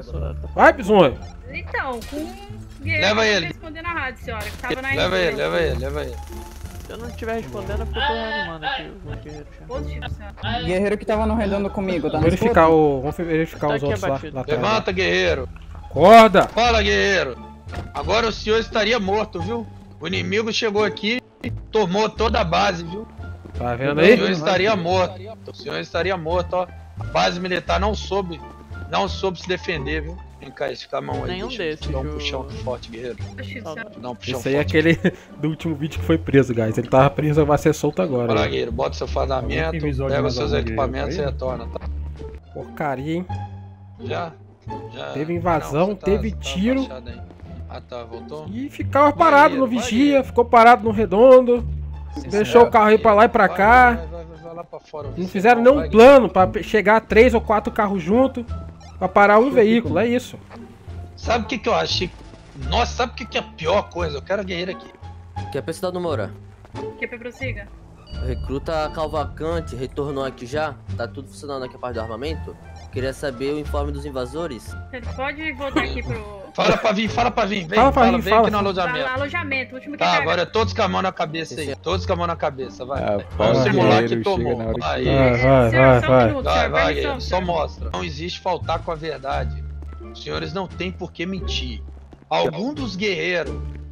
Vai, bisonho. Então, com o guerreiro Leva que ele. respondendo na rádio, senhora, que tava na R dois. Leva ele, leva ele, leva ele. Se eu não estiver respondendo é porque eu tô reanimando aqui o guerreiro já. Positivo, senhora. Guerreiro que tava no redondo comigo, tá no Verificar escudo? o. Vamos verificar Tá os aqui outros lá, abatido. lá atrás. Levanta, guerreiro. Acorda! Fala, guerreiro. Agora o senhor estaria morto, viu? O inimigo chegou aqui e tomou toda a base, viu? Tá vendo O aí? senhor estaria morto. O senhor estaria morto, ó. A base militar não soube, não soube se defender, viu? Vem cá, estica a mão aí. Nenhum deixa eu te desses, dar um viu? puxão forte, guerreiro. Positivo, senhora. Dá um puxão Esse aí é forte. aquele do último vídeo que foi preso, guys. Ele tava preso, vai ser solto agora. Vai lá, né? guerreiro. Bota seu fardamento, Alguém tem visual de pega mais seus algum equipamentos e guerreiro aí? retorna, tá? Porcaria, hein? Já? Já. Teve invasão, Não, você tá- teve você tá tiro. abaixado aí. Ah, tá. Voltou? E ficava parado no Vai, vigia, vai. ficou parado no redondo. Deixou o carro ir pra lá e pra Vai, cá. vai, vai, vai, vai lá pra fora, Não você fizeram vai, nenhum vai, plano pra pe- chegar três ou quatro carros junto pra parar um veículo, é isso. Sabe o que que eu achei? Nossa, sabe o que que é a pior coisa? Eu quero a guerreira aqui. Que é pra cidade do Moura. Que pra prossiga. O recruta Calvacante retornou aqui já. Tá tudo funcionando aqui a parte do armamento. Queria saber o informe dos invasores. Ele pode voltar aqui pro... Fala pra vir, fala pra vir. Vem, Fala pra fala, vir, vem fala. aqui no Tá alojamento. lá, alojamento, o último que Tá, pega. agora é todos com a mão na cabeça aí. Todos com a mão na cabeça, vai. Ah, Vamos vai, simular guerreiro, que tomou. chega na hora que- Aí. Vai, vai, Senhor, vai, só um vai. minuto, Vai, senhor, vai, permissão, guerreiro. Só senhor. mostra. Não existe faltar com a verdade. Os senhores não têm por que mentir. Algum dos guerreiros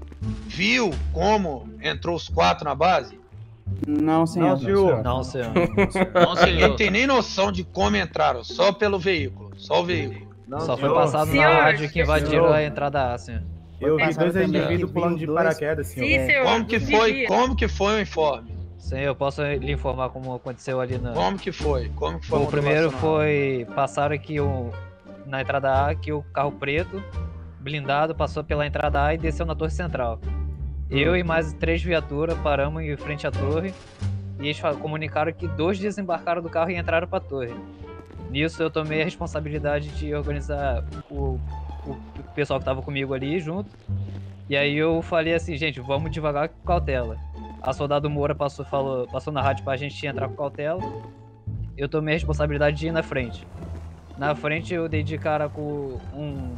viu como entrou os quatro na base? Não, senhor. Não, senhor. Não, senhor. Ninguém tem nem noção de como entraram, só pelo veículo. Só o veículo. Não, Só foi senhor. passado Senhor, na rádio que invadiram senhor. a entrada A, senhor. Eu vi Passaram dois também indivíduos que pulando de viu dois- paraquedas, senhor. Sim, senhor. Como que Vigia. foi? Como que foi o informe? Senhor, eu posso lhe informar como aconteceu ali na... Como que foi? Como que foi a O primeiro motivação? foi passaram aqui o, na entrada A, que o carro preto, blindado, passou pela entrada A e desceu na torre central. Eu e mais três viaturas paramos em frente à torre e eles fa- comunicaram que dois desembarcaram do carro e entraram para a torre. Nisso eu tomei a responsabilidade de organizar o, o pessoal que estava comigo ali junto. E aí eu falei assim, gente, vamos devagar com cautela. A soldado Moura passou, falou, passou na rádio pra gente entrar com cautela. Eu tomei a responsabilidade de ir na frente. Na frente eu dei de cara com um,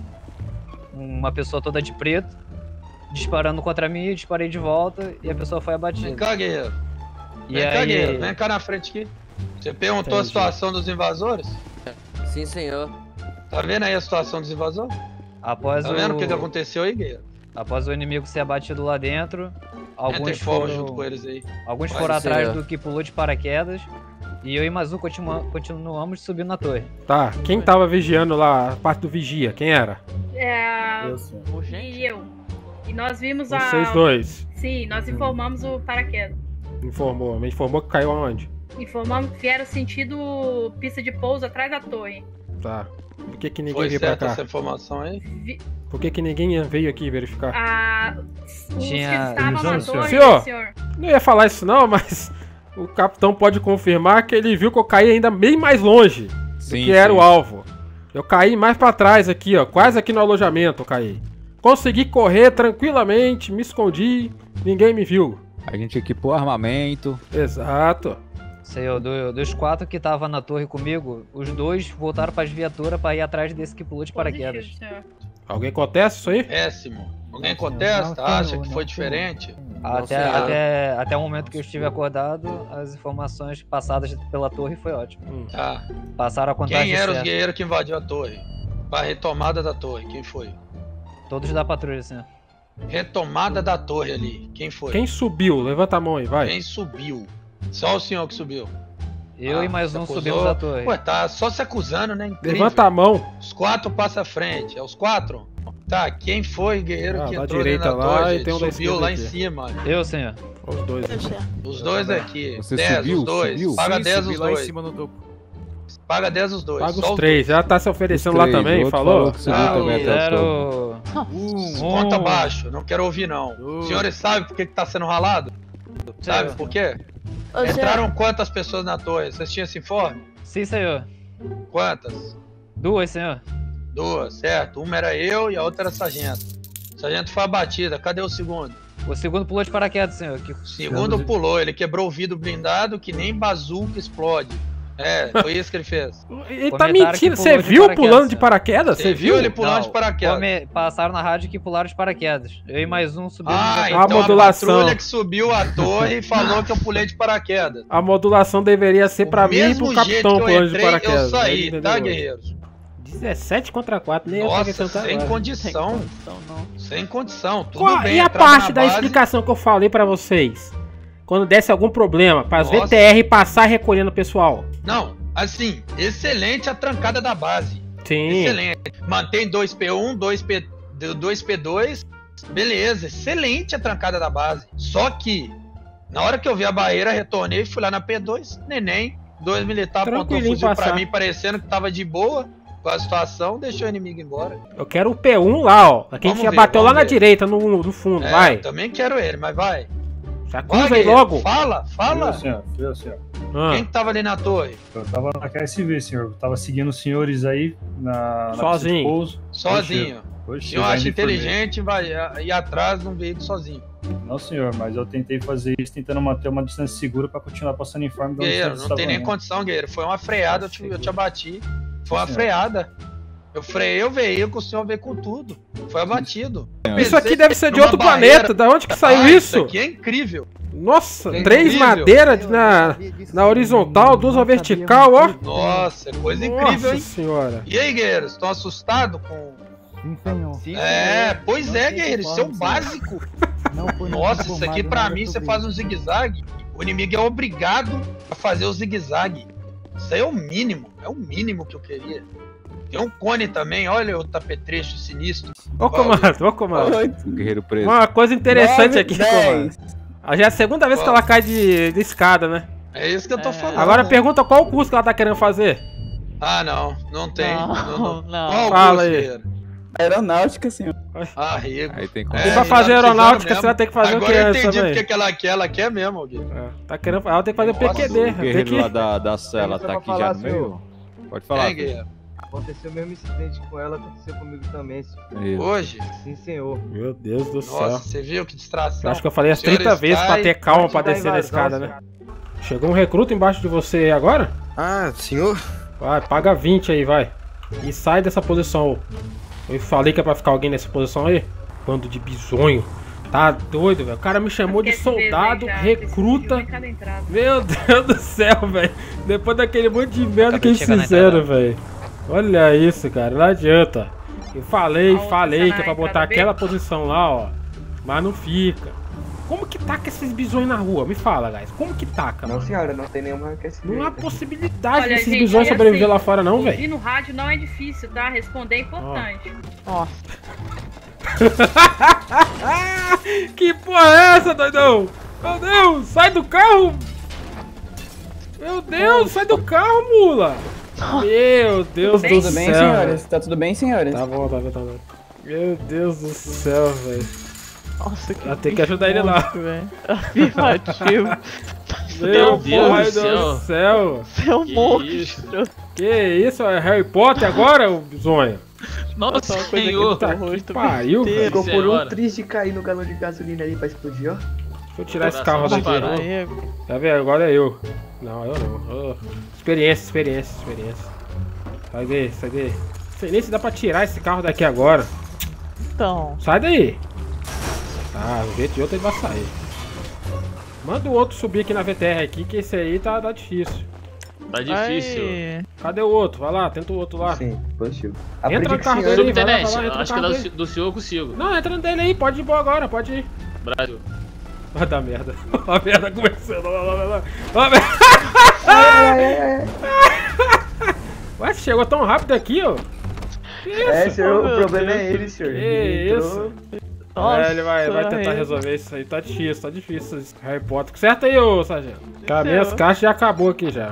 uma pessoa toda de preto, disparando contra mim, eu disparei de volta e a pessoa foi Vem abatida. cá, guerreiro. E Vem cá, aí, guerreiro. Vem cá na frente aqui. Você perguntou a Entendi. situação dos invasores? Sim, senhor. Tá vendo aí a situação dos invasores? após Tá vendo o o, que, que aconteceu aí, guerreiro? após o inimigo ser abatido lá dentro, Entra em alguns forma foram, junto com eles aí. alguns Vai, foram atrás senhor. do que pulou de paraquedas e eu e Mazu continua, continuamos subindo na torre. Tá, quem tava vigiando lá, a parte do vigia, quem era? É, Eu, senhor. e eu. E nós vimos a... Vocês dois. Sim, nós informamos o paraquedas. Informou, me informou que caiu aonde? Informamos que vieram sentido pista de pouso atrás da torre. Tá. Por que que ninguém Foi veio pra certa cá? essa informação aí? Vi- Por que que ninguém veio aqui verificar? a... Os Tinha que estavam na ilusões, torre, senhor. senhor. Não ia falar isso não, mas o capitão pode confirmar que ele viu que eu caí ainda bem mais longe do Sim, que era sim. o alvo. Eu caí mais pra trás aqui, ó. Quase aqui no alojamento eu caí. Consegui correr tranquilamente, me escondi, ninguém me viu. A gente equipou armamento. Exato. Senhor, do, dos quatro que estavam na torre comigo, os dois voltaram para as viaturas para ir atrás desse que pulou de paraquedas. Alguém contesta isso aí? Péssimo. Alguém contesta? Acha que foi diferente? Até, até, até o momento que eu estive acordado, as informações passadas pela torre foi ótimo. Hum. Tá. Passaram a contagem Quem eram os certa. guerreiros que invadiu a torre? Para retomada da torre, quem foi? Todos da patrulha, senhor. Retomada da torre ali, quem foi? Quem subiu? Levanta a mão aí, vai. Quem subiu? Só o senhor que subiu. Eu Ah, e mais se um acusou? subimos da torre. Ué, tá só se acusando, né? Incrível. Levanta a mão. Os quatro passam à frente. É os quatro? Tá, quem foi o guerreiro Ah, que da entrou direita dentro da lá torre? e tem um da Subiu esquerda lá em aqui. cima. Eu, senhor. Os dois aqui. Os dois aqui. Você dez, subiu? os dois. Subiu? Paga Sim, dez subi os lá dois. em cima no topo. Paga dez os dois. Paga Só os três. Já tá se oferecendo lá três, também, o outro falou? falou que subiu Ah, também até o topo. Zero. Um, Um. conta baixo, não quero ouvir não. Uh. Os senhores sabem por que, que tá sendo ralado? Sabe por quê? Ô, senhor, Entraram quantas pessoas na torre? Vocês tinham esse informe? Sim, senhor. Quantas? Duas, senhor. Duas, certo. Uma era eu e a outra era sargento. O sargento foi abatida. Cadê o segundo? O segundo pulou de paraquedas, senhor. Que... O segundo pulou. Ele quebrou o vidro blindado que nem bazuca explode. É, foi isso que ele fez. Ele tá Comentaram mentindo. que Você pulou de viu paraquedas, pulando de senhor. paraquedas? Você viu? ele pulando Não, de paraquedas? come- Passaram na rádio que pularam de paraquedas. Eu e mais um subimos. Ah, da- A então modulação. a patrulha que subiu a torre falou que eu pulei de paraquedas. A modulação deveria ser pra Do mim e mesmo pro jeito capitão que eu pulando de entrei, paraquedas. eu Aí ele saí, entendeu tá, hoje. guerreiros? dezessete contra quatro, nem eu tô Nossa, acrescentando sem agora. condição. não. Sem condição. Tudo Qual- bem, e a entrava parte na da base. explicação que eu falei pra vocês? Quando desse algum problema, para as Nossa. V T R passar recolhendo o pessoal. Não, assim, excelente a trancada da base. Sim. Excelente. Mantém dois P um, dois P dois. Beleza, excelente a trancada da base. Só que, na hora que eu vi a barreira, retornei, fui lá na P dois, neném. Dois militares apontou o Tranquilinho fuzil pra passar. mim, parecendo que tava de boa com a situação, deixou o inimigo embora. Eu quero o P um lá, ó. Quem Vamos já ver, bateu lá vamos na ver. direita, no, no fundo. É, vai. eu também quero ele, mas vai. Se Vai, acusa aí guerreiro, logo. Fala, fala. senhor, eu, senhor. Ah, Quem que tava ali na torre? Eu tava na K S V, senhor. Eu tava seguindo os senhores aí na, na Sozinho. pista de pouso. Sozinho. Oxe, Eu já acho me informei. inteligente vai ir atrás de um veículo sozinho. Não, senhor, mas eu tentei fazer isso tentando manter uma distância segura pra continuar passando informe de onde Guerreiro, vocês não tem estavam nem indo. condição, guerreiro. Foi uma freada, eu te, eu te abati. Foi uma Sim. freada. Eu freiei o veículo, o senhor veio com tudo. Foi abatido. isso aqui deve ser de Numa outro barreira. planeta. Da onde que saiu Ah, isso? Isso aqui é incrível. Nossa, É três incrível. madeiras na, na horizontal, duas na vertical, ó. Nossa, coisa incrível, Nossa hein? senhora. E aí, guerreiros, estão assustados com... Sim, senhor. É, pois Não é, tem guerreiro, isso é o conforme, básico. Não foi Nossa, informado isso aqui pra nada mim, você sobre faz um isso. zigue-zague. O inimigo é obrigado a fazer o zigue-zague. Isso aí é o mínimo, é o mínimo que eu queria. Tem um cone também, olha o tapetrecho sinistro. Ô, comando, ô, comando. O guerreiro preso. Uma coisa interessante Nove, aqui, dez. comando. Ah, já é a segunda vez que ela cai de, de escada, né? É isso que eu tô falando. Agora pergunta qual o curso que ela tá querendo fazer. Ah, não, não tem. Não, não, não. Qual o Fala curso, aí. guerreiro? Aeronáutica, senhor. Ah, rico. Aí tem É, como. E pra e fazer tá aeronáutica, precisando você vai ter que fazer o Agora que eu antes entendi também? porque que ela quer, ela quer mesmo, Guilherme. É, tá querendo, ela tem que fazer o Nossa, P Q D. O Tem guerreiro que... lá da, da cela Tem tá só aqui pra já falar, no senhor. meio? Pode falar. Hein, Guilherme? Aconteceu o mesmo incidente com ela, aconteceu comigo também, senhor. Isso. Hoje? Sim, senhor. Meu Deus do Nossa, céu. você viu que distração. Eu acho que eu falei as Senhores, trinta vezes pra sai, ter calma pode pra dar descer na invasão, escada, né? Chegou um recruta embaixo de você agora? Ah, senhor? Vai, paga vinte aí, vai. E sai dessa posição. Eu falei que é pra ficar alguém nessa posição aí? Bando de bizonho. Tá doido, velho. O cara me chamou de soldado, recruta. Meu Deus do céu, velho. Depois daquele monte de merda Acabei que eles de chegar na fizeram, entrada. velho. Olha isso, cara. Não adianta. Eu falei, A outra falei tá que é pra na botar entrada B? aquela posição lá, ó. Mas não fica. Como que taca esses bisões na rua? Me fala, guys. Como que taca, Não, mano? senhora, não tem nenhuma aquecimento. Não há possibilidade Olha, desses gente, bisões e sobreviver assim, lá fora, não, velho. ouvir no rádio não é difícil, tá? Responder é importante. Nossa. Que porra é essa, doidão? Meu Deus, sai do carro! Meu Deus, sai do carro, mula! Meu Deus Tudo do tudo bem, céu! senhores? Tá tudo bem, senhores? Tá bom, tá bom, tá bom. Meu Deus do céu, velho. Nossa, que Vai ter que ajudar ele lá. velho. Afirmativo. Meu Deus pai do céu. do céu. Você é um Que monstro. Que isso, é Harry Potter agora, ô bizonho? Nossa, Uma coisa senhor. aqui no Puta que rosto pariu, velho. Ficou por um Senhora. triste cair no galão de gasolina ali pra explodir, ó. Deixa eu tirar esse carro daqui. Coração Aí, Tá vendo? Agora é eu. Não, eu não. Oh. Experiência, experiência, experiência. Sai daí, sai daí. Não sei nem se dá pra tirar esse carro daqui agora. Então. Sai daí. Ah, o jeito de outro ele vai sair. Manda o outro subir aqui na V T R aqui, que esse aí tá, tá difícil. Tá difícil. Ai. Cadê o outro? Vai lá, tenta o outro lá. Sim, positivo. Entra no Aprendi carro com o dele senhor. aí, vai lá, vai Subtenente, lá, entra no acho que carro é dele. do, do senhor eu consigo. Não, entra no dele aí, pode ir embora agora, pode ir. Brasil. Vai dar merda. A merda começando. Vai lá, vai lá. Vai lá. Ai, ai, ai, ai. Ué, você chegou tão rápido aqui, ó. Que isso? É, senhor, meu o problema Deus. é ele, senhor. Que Ele entrou- isso? Nossa, É, ele vai, vai tentar é. resolver isso aí. Tá difícil, tá difícil esse Harry Potter. Certo aí, ô sargento. Cara, minhas caixas já acabou aqui já.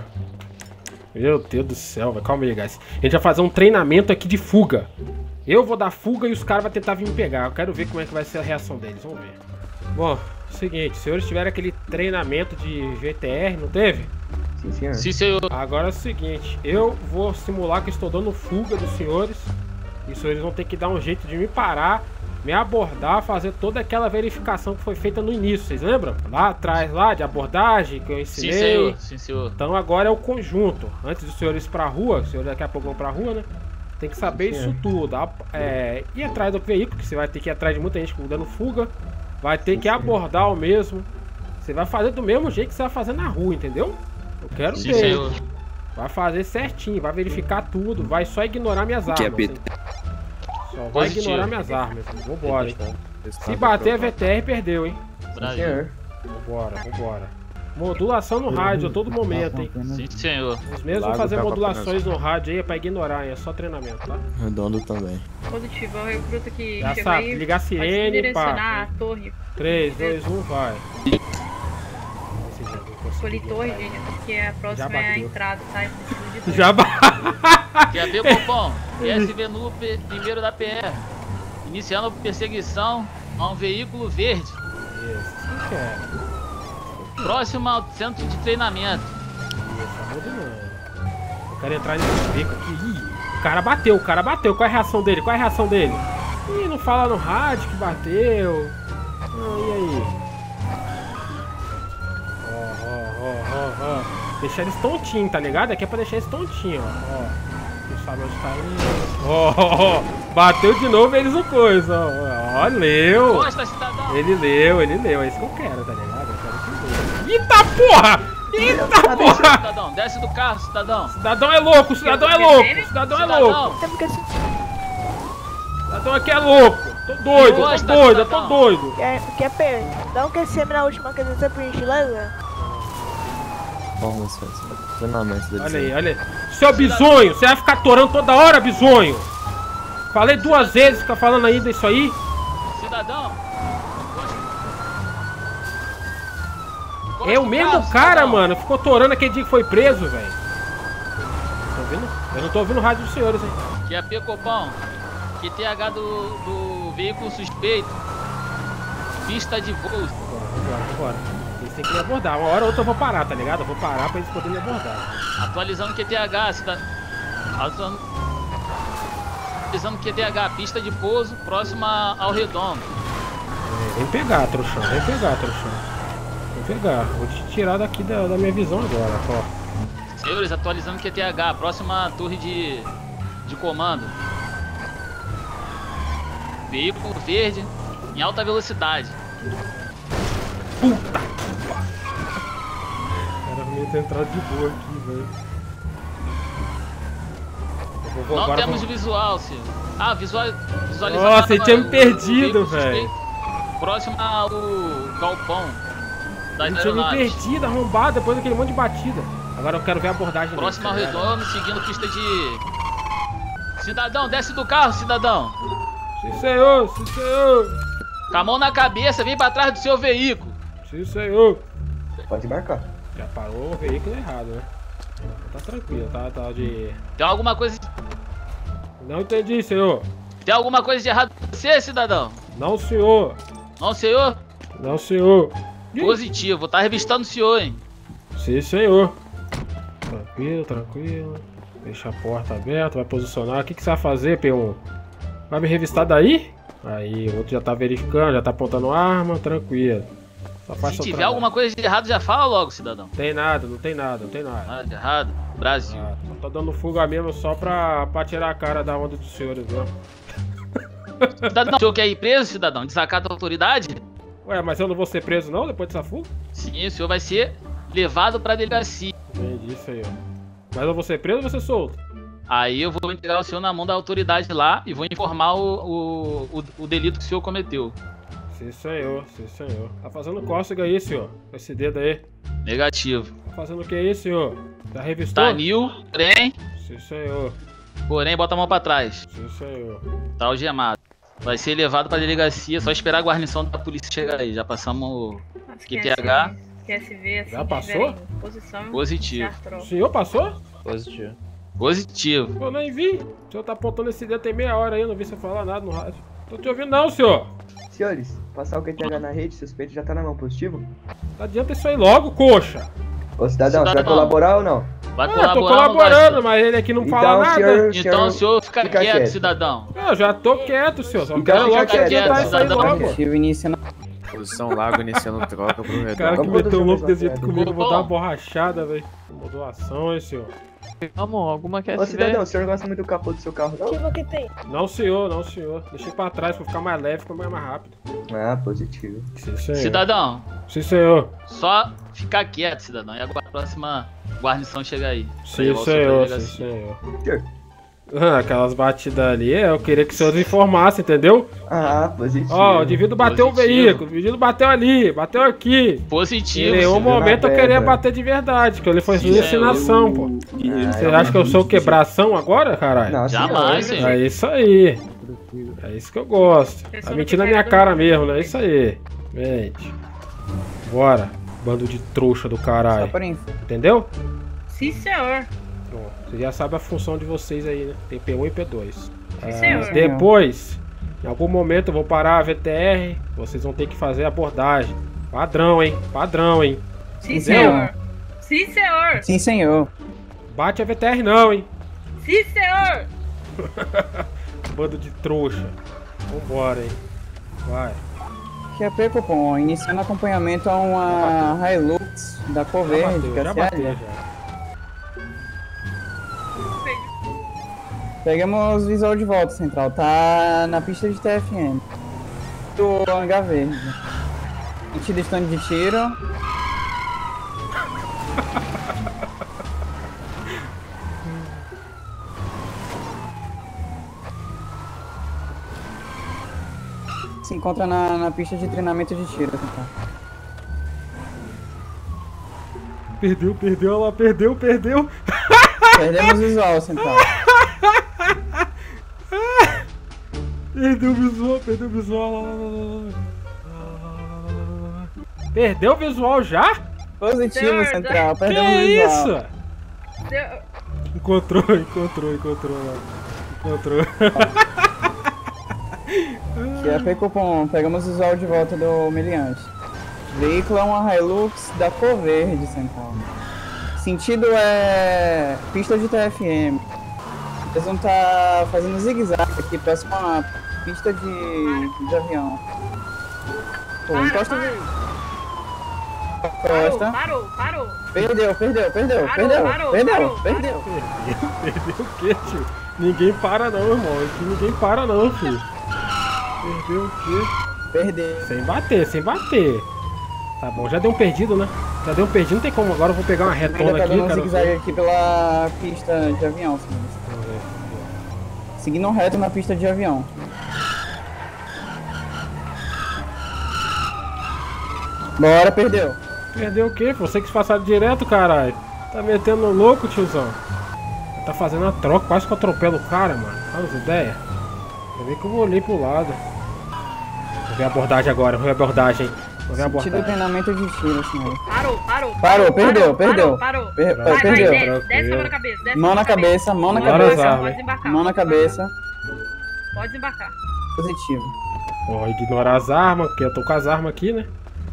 Meu Deus do céu, velho. Calma aí, guys. A gente vai fazer um treinamento aqui de fuga. Eu vou dar fuga e os caras vão tentar vir me pegar. Eu quero ver como é que vai ser a reação deles. Vamos ver. Bom, seguinte. Os senhores tiveram aquele treinamento de G T R, não teve? Sim, senhor. Sim, senhor. Agora é o seguinte. Eu vou simular que eu estou dando fuga dos senhores. E os senhores vão ter que dar um jeito de me parar, me abordar, fazer toda aquela verificação que foi feita no início, vocês lembram? Lá atrás, lá, de abordagem, que eu ensinei. Sim, senhor. Sim, senhor. Então agora é o conjunto. Antes dos senhores ir pra rua, os senhores daqui a pouco vão pra rua, né? Tem que saber Sim, isso tudo. A- É, ir atrás do veículo, que você vai ter que ir atrás de muita gente dando fuga. Vai ter que abordar o mesmo. Você vai fazer do mesmo jeito que você vai fazer na rua, entendeu? Eu quero Sim, ver. senhor. Vai fazer certinho, vai verificar tudo, vai só ignorar minhas armas. Que é P T. hein? Só vai Positivo. ignorar minhas armas. Vambora, hein? Se Se bater a V T R, perdeu, hein? Brasil. Senhor. Vambora, vambora. Modulação no rádio a todo momento, hein? Sim, senhor. Os mesmos vão Lago fazer tá com a modulações no rádio aí, é pra ignorar, hein? É só treinamento, tá? Redondo também. Positivo, é o recruta que Já chegou sabe, aí. ligar a pode sirene, direcionar pá. a torre. três, dois, um, vai. Escolhi torre, gente, porque a próxima Já é a bateu. entrada, tá? Eu preciso de torre. Já ba... Quer ver, Copom? S V no P- primeiro da P R. Iniciando perseguição a um veículo verde. Isso, não quero. Próximo ao centro de treinamento. Isso, ajuda não. Eu quero entrar nesse beco aqui. Ih, o cara bateu, o cara bateu. Qual é a reação dele? Qual é a reação dele? Ih, não fala no rádio que bateu. Ah, e aí? Ó, ó, ó, ó, ó. Deixar eles tontinhos, tá ligado? Aqui é pra deixar eles tontinhos, ó. ó. Não sabe onde tá indo. Ó, ó, ó. Bateu de novo eles o coisa, ó. Ó, leu. Costa, cidadão. Ele leu, ele leu. É isso que eu quero, tá ligado? Eu quero que leia. Eita porra! Eita porra! Cidadão, desce do carro, cidadão. Cidadão é louco, o cidadão é louco, o cidadão é louco. Cidadão aqui é louco. Tô doido, eu tô doido, eu tô doido. Quer, quer perdão que você na última caneta por gentileza? Vamos, treinamento deles. Olha aí, olha aí. Seu bizonho, você vai ficar torando toda hora, bizonho. Falei duas vezes, fica falando ainda isso aí. Cidadão. É o mesmo cara, mano. Ficou torando aquele dia que foi preso, velho. Tá ouvindo? Eu não tô ouvindo o rádio dos senhores, hein? Que é P Copom. Q T H do, do veículo suspeito. Pista de voo. Vambora, vambora. Eles têm que me abordar. Uma hora ou outra eu vou parar, tá ligado? Eu vou parar pra eles poderem me abordar. Atualizando Q T H, cidadão. Atualizando... Atualizando Q T H, pista de pouso próxima ao redondo. É, vem pegar, trouxão. Vem pegar, trouxão. Vem pegar. Vou te tirar daqui da, da minha visão agora, ó. Senhores, atualizando Q T H, próxima torre de, de comando. Veículo verde em alta velocidade. Puta que pariu. Era meio ter entrado de boa aqui, velho. Eu vou Não agora, temos vou... visual, senhor. Ah, visual, visualizado. Nossa, ele tinha me o- o perdido, veículo velho. suspeito Próximo ao galpão das Ele tinha me aeronaves. perdido, arrombado, depois daquele monte de batida. Agora eu quero ver a abordagem dele, Próximo ao tá ligado? redondo, seguindo pista de... Cidadão, desce do carro, cidadão. Sim, senhor, sim, senhor. Com a mão na cabeça, vem pra trás do seu veículo. Sim, senhor. Pode embarcar. Já parou o veículo errado, né? Tá tranquilo, tá? Tá de... Tem alguma coisa... Não entendi, senhor. Tem alguma coisa de errado com você, cidadão? Não, senhor. Não, senhor? Não, senhor. Positivo, tá revistando o senhor, hein? Sim, senhor. Tranquilo, tranquilo. Deixa a porta aberta, vai posicionar. O que, que você vai fazer, P um? Vai me revistar daí? Aí, o outro já tá verificando, já tá apontando arma, tranquilo. Só faz Se seu tiver trabalho. alguma coisa de errado, já fala logo, cidadão. Tem nada, não tem nada, não tem nada. Nada de errado. Brasil. Ah, tô dando fuga mesmo só pra, pra tirar a cara da onda dos senhores, viu? Cidadão, o senhor quer ir preso, cidadão? Desacato a autoridade? Ué, mas eu não vou ser preso não depois dessa fuga? Sim, o senhor vai ser levado pra delegacia. Entendi isso aí, ó. Mas eu vou ser preso ou vou ser solto? Aí eu vou entregar o senhor na mão da autoridade lá e vou informar o, o, o, o delito que o senhor cometeu. Sim, senhor, sim, senhor. Tá fazendo cócega aí, senhor? Com esse dedo aí. Negativo. Tá fazendo o que aí, senhor? Tá revistou? Tanil, porém... Sim, senhor. Porém, bota a mão pra trás. Sim, senhor. Tá algemado. Vai ser levado pra delegacia, só esperar a guarnição da polícia chegar aí. Já passamos o Q T H. Q S V, assim, Já passou? Posição, Positivo. O senhor passou? Positivo. Positivo. Eu nem vi. O senhor tá apontando esse dedo tem meia hora aí, eu não vi você falar nada no rádio. Tô te ouvindo não, senhor. Senhores, passar o Q T H na rede, suspeito já tá na mão, positivo? Não adianta isso aí logo, coxa. Ô cidadão, você vai Cidadão. colaborar ou não? Vai Ah, colaborar. tô ou não vai, colaborando, mas ele aqui não Então, fala nada. senhor- Então o senhor fica, Fica quieto, quieto. cidadão. Eu já tô quieto, senhor. Só Então quero fica logo que quieto, adiantar isso aí cidadão. logo. Positivo iniciando. Posição Lago iniciando troca pro O redor. cara que Vamos meteu o fazer louco uma desse jeito coisa. comigo, eu vou Bom. dar uma borrachada, velho. Mudou ação, hein, senhor. Vamos, alguma quer Ô cidadão, o senhor não gosta muito do capô do seu carro, não? Positivo que tem. Não, senhor, não, senhor. Deixei pra trás pra ficar mais leve, ficar mais rápido. Ah, positivo. Sim, senhor. Cidadão, Sim, senhor. só ficar quieto, cidadão. E agora a próxima guarnição chega aí. Pra Sim, levar o senhor pra senhor, sim, delegacia. senhor. Senhor. Ah, aquelas batidas ali, é, eu queria que o senhor informasse, entendeu? Ah, positivo. Ó, o indivíduo bateu o Positivo. veículo, o indivíduo bateu ali, bateu aqui. Positivo. Em nenhum senhor. momento eu na queria pedra. bater de verdade, que ele foi Sim, alucinação, pô. Ah, Você é acha que eu sou uma- quebração agora, caralho? Não, Jamais, senhor. senhor. É isso aí. É isso que eu gosto. Tá mentindo na minha cara mesmo, né? É isso aí. Mente. Bora. Bando de trouxa do Só caralho. por info. Entendeu? Sim, senhor. Pronto. Você já sabe a função de vocês aí, né? Tem P um e P dois. Sim, senhor. Depois, em algum momento eu vou parar a V T R. Vocês vão ter que fazer a abordagem. Padrão, hein? Padrão, hein? Sim, Entendeu? senhor. Sim, senhor. Sim, senhor. Bate a V T R não, hein? Sim, senhor. Bando de trouxa. Vambora, hein? Vai. Q A P, Copom, iniciando acompanhamento a uma Hilux da cor Já verde, bateu, já que é a bateu, C L. já. Pegamos visual de volta, central. Tá na pista de T F M. Do hangar verde. Sentido stand de tiro. Se encontra na, na pista de treinamento de tiro, central. Perdeu, perdeu, ela perdeu, perdeu. Perdemos visual, central. Perdeu o visual, perdeu o visual. lá, lá, lá, lá. Perdeu o visual já? Positivo, Senhor, central. Que Perdemos o visual. isso? Senhor- Encontrou, encontrou, encontrou. lá. Encontrou. Q A P Cupom, pegamos o visual de volta do humilhante. Veículo é uma Hilux da cor verde, central. Sentido é pista de T F M. Eles vão estar fazendo zigue-zague aqui, próximo a pista de, de avião. Pô, Para, encosta o para. veículo. Parou, Encosta. parou, parou. Perdeu, perdeu, perdeu, Parou, perdeu, parou, perdeu, parou, perdeu. Perdeu o quê, tio? Ninguém para não, irmão. Aqui ninguém para não, filho. Perdeu o quê? Perdeu. Sem bater, sem bater. Tá bom, já deu um perdido, né? Já deu um perdido, não tem como. Agora eu vou pegar uma Ainda retona tá aqui, dando um cara. zigue-zague aqui pela pista de avião, senhores. Vamos ver. Seguindo reto na pista de avião. Bora, perdeu. Perdeu o quê? Você que se passaram direto, caralho. Tá metendo louco, tiozão. Tá fazendo a troca, quase que eu atropelo o cara, mano. Fala as ideias. Ainda bem que eu vou olhar pro lado. Vou ver a abordagem agora, vou ver a abordagem. Vou ver a Sentido abordagem. treinamento de tiro, senhor. Parou, parou. Parou, perdeu, parou, perdeu. Parou, parou. Per- Vai, vai, perdeu. desce, Tranquilo. desce a mão na cabeça. Desce a Mão na cabeça, mão na Ignora as cabeça. armas. Pode desembarcar. Mão na pode cabeça. desembarcar. Pode desembarcar. Positivo. Ó, ignorar as armas, porque eu tô com as armas aqui, né?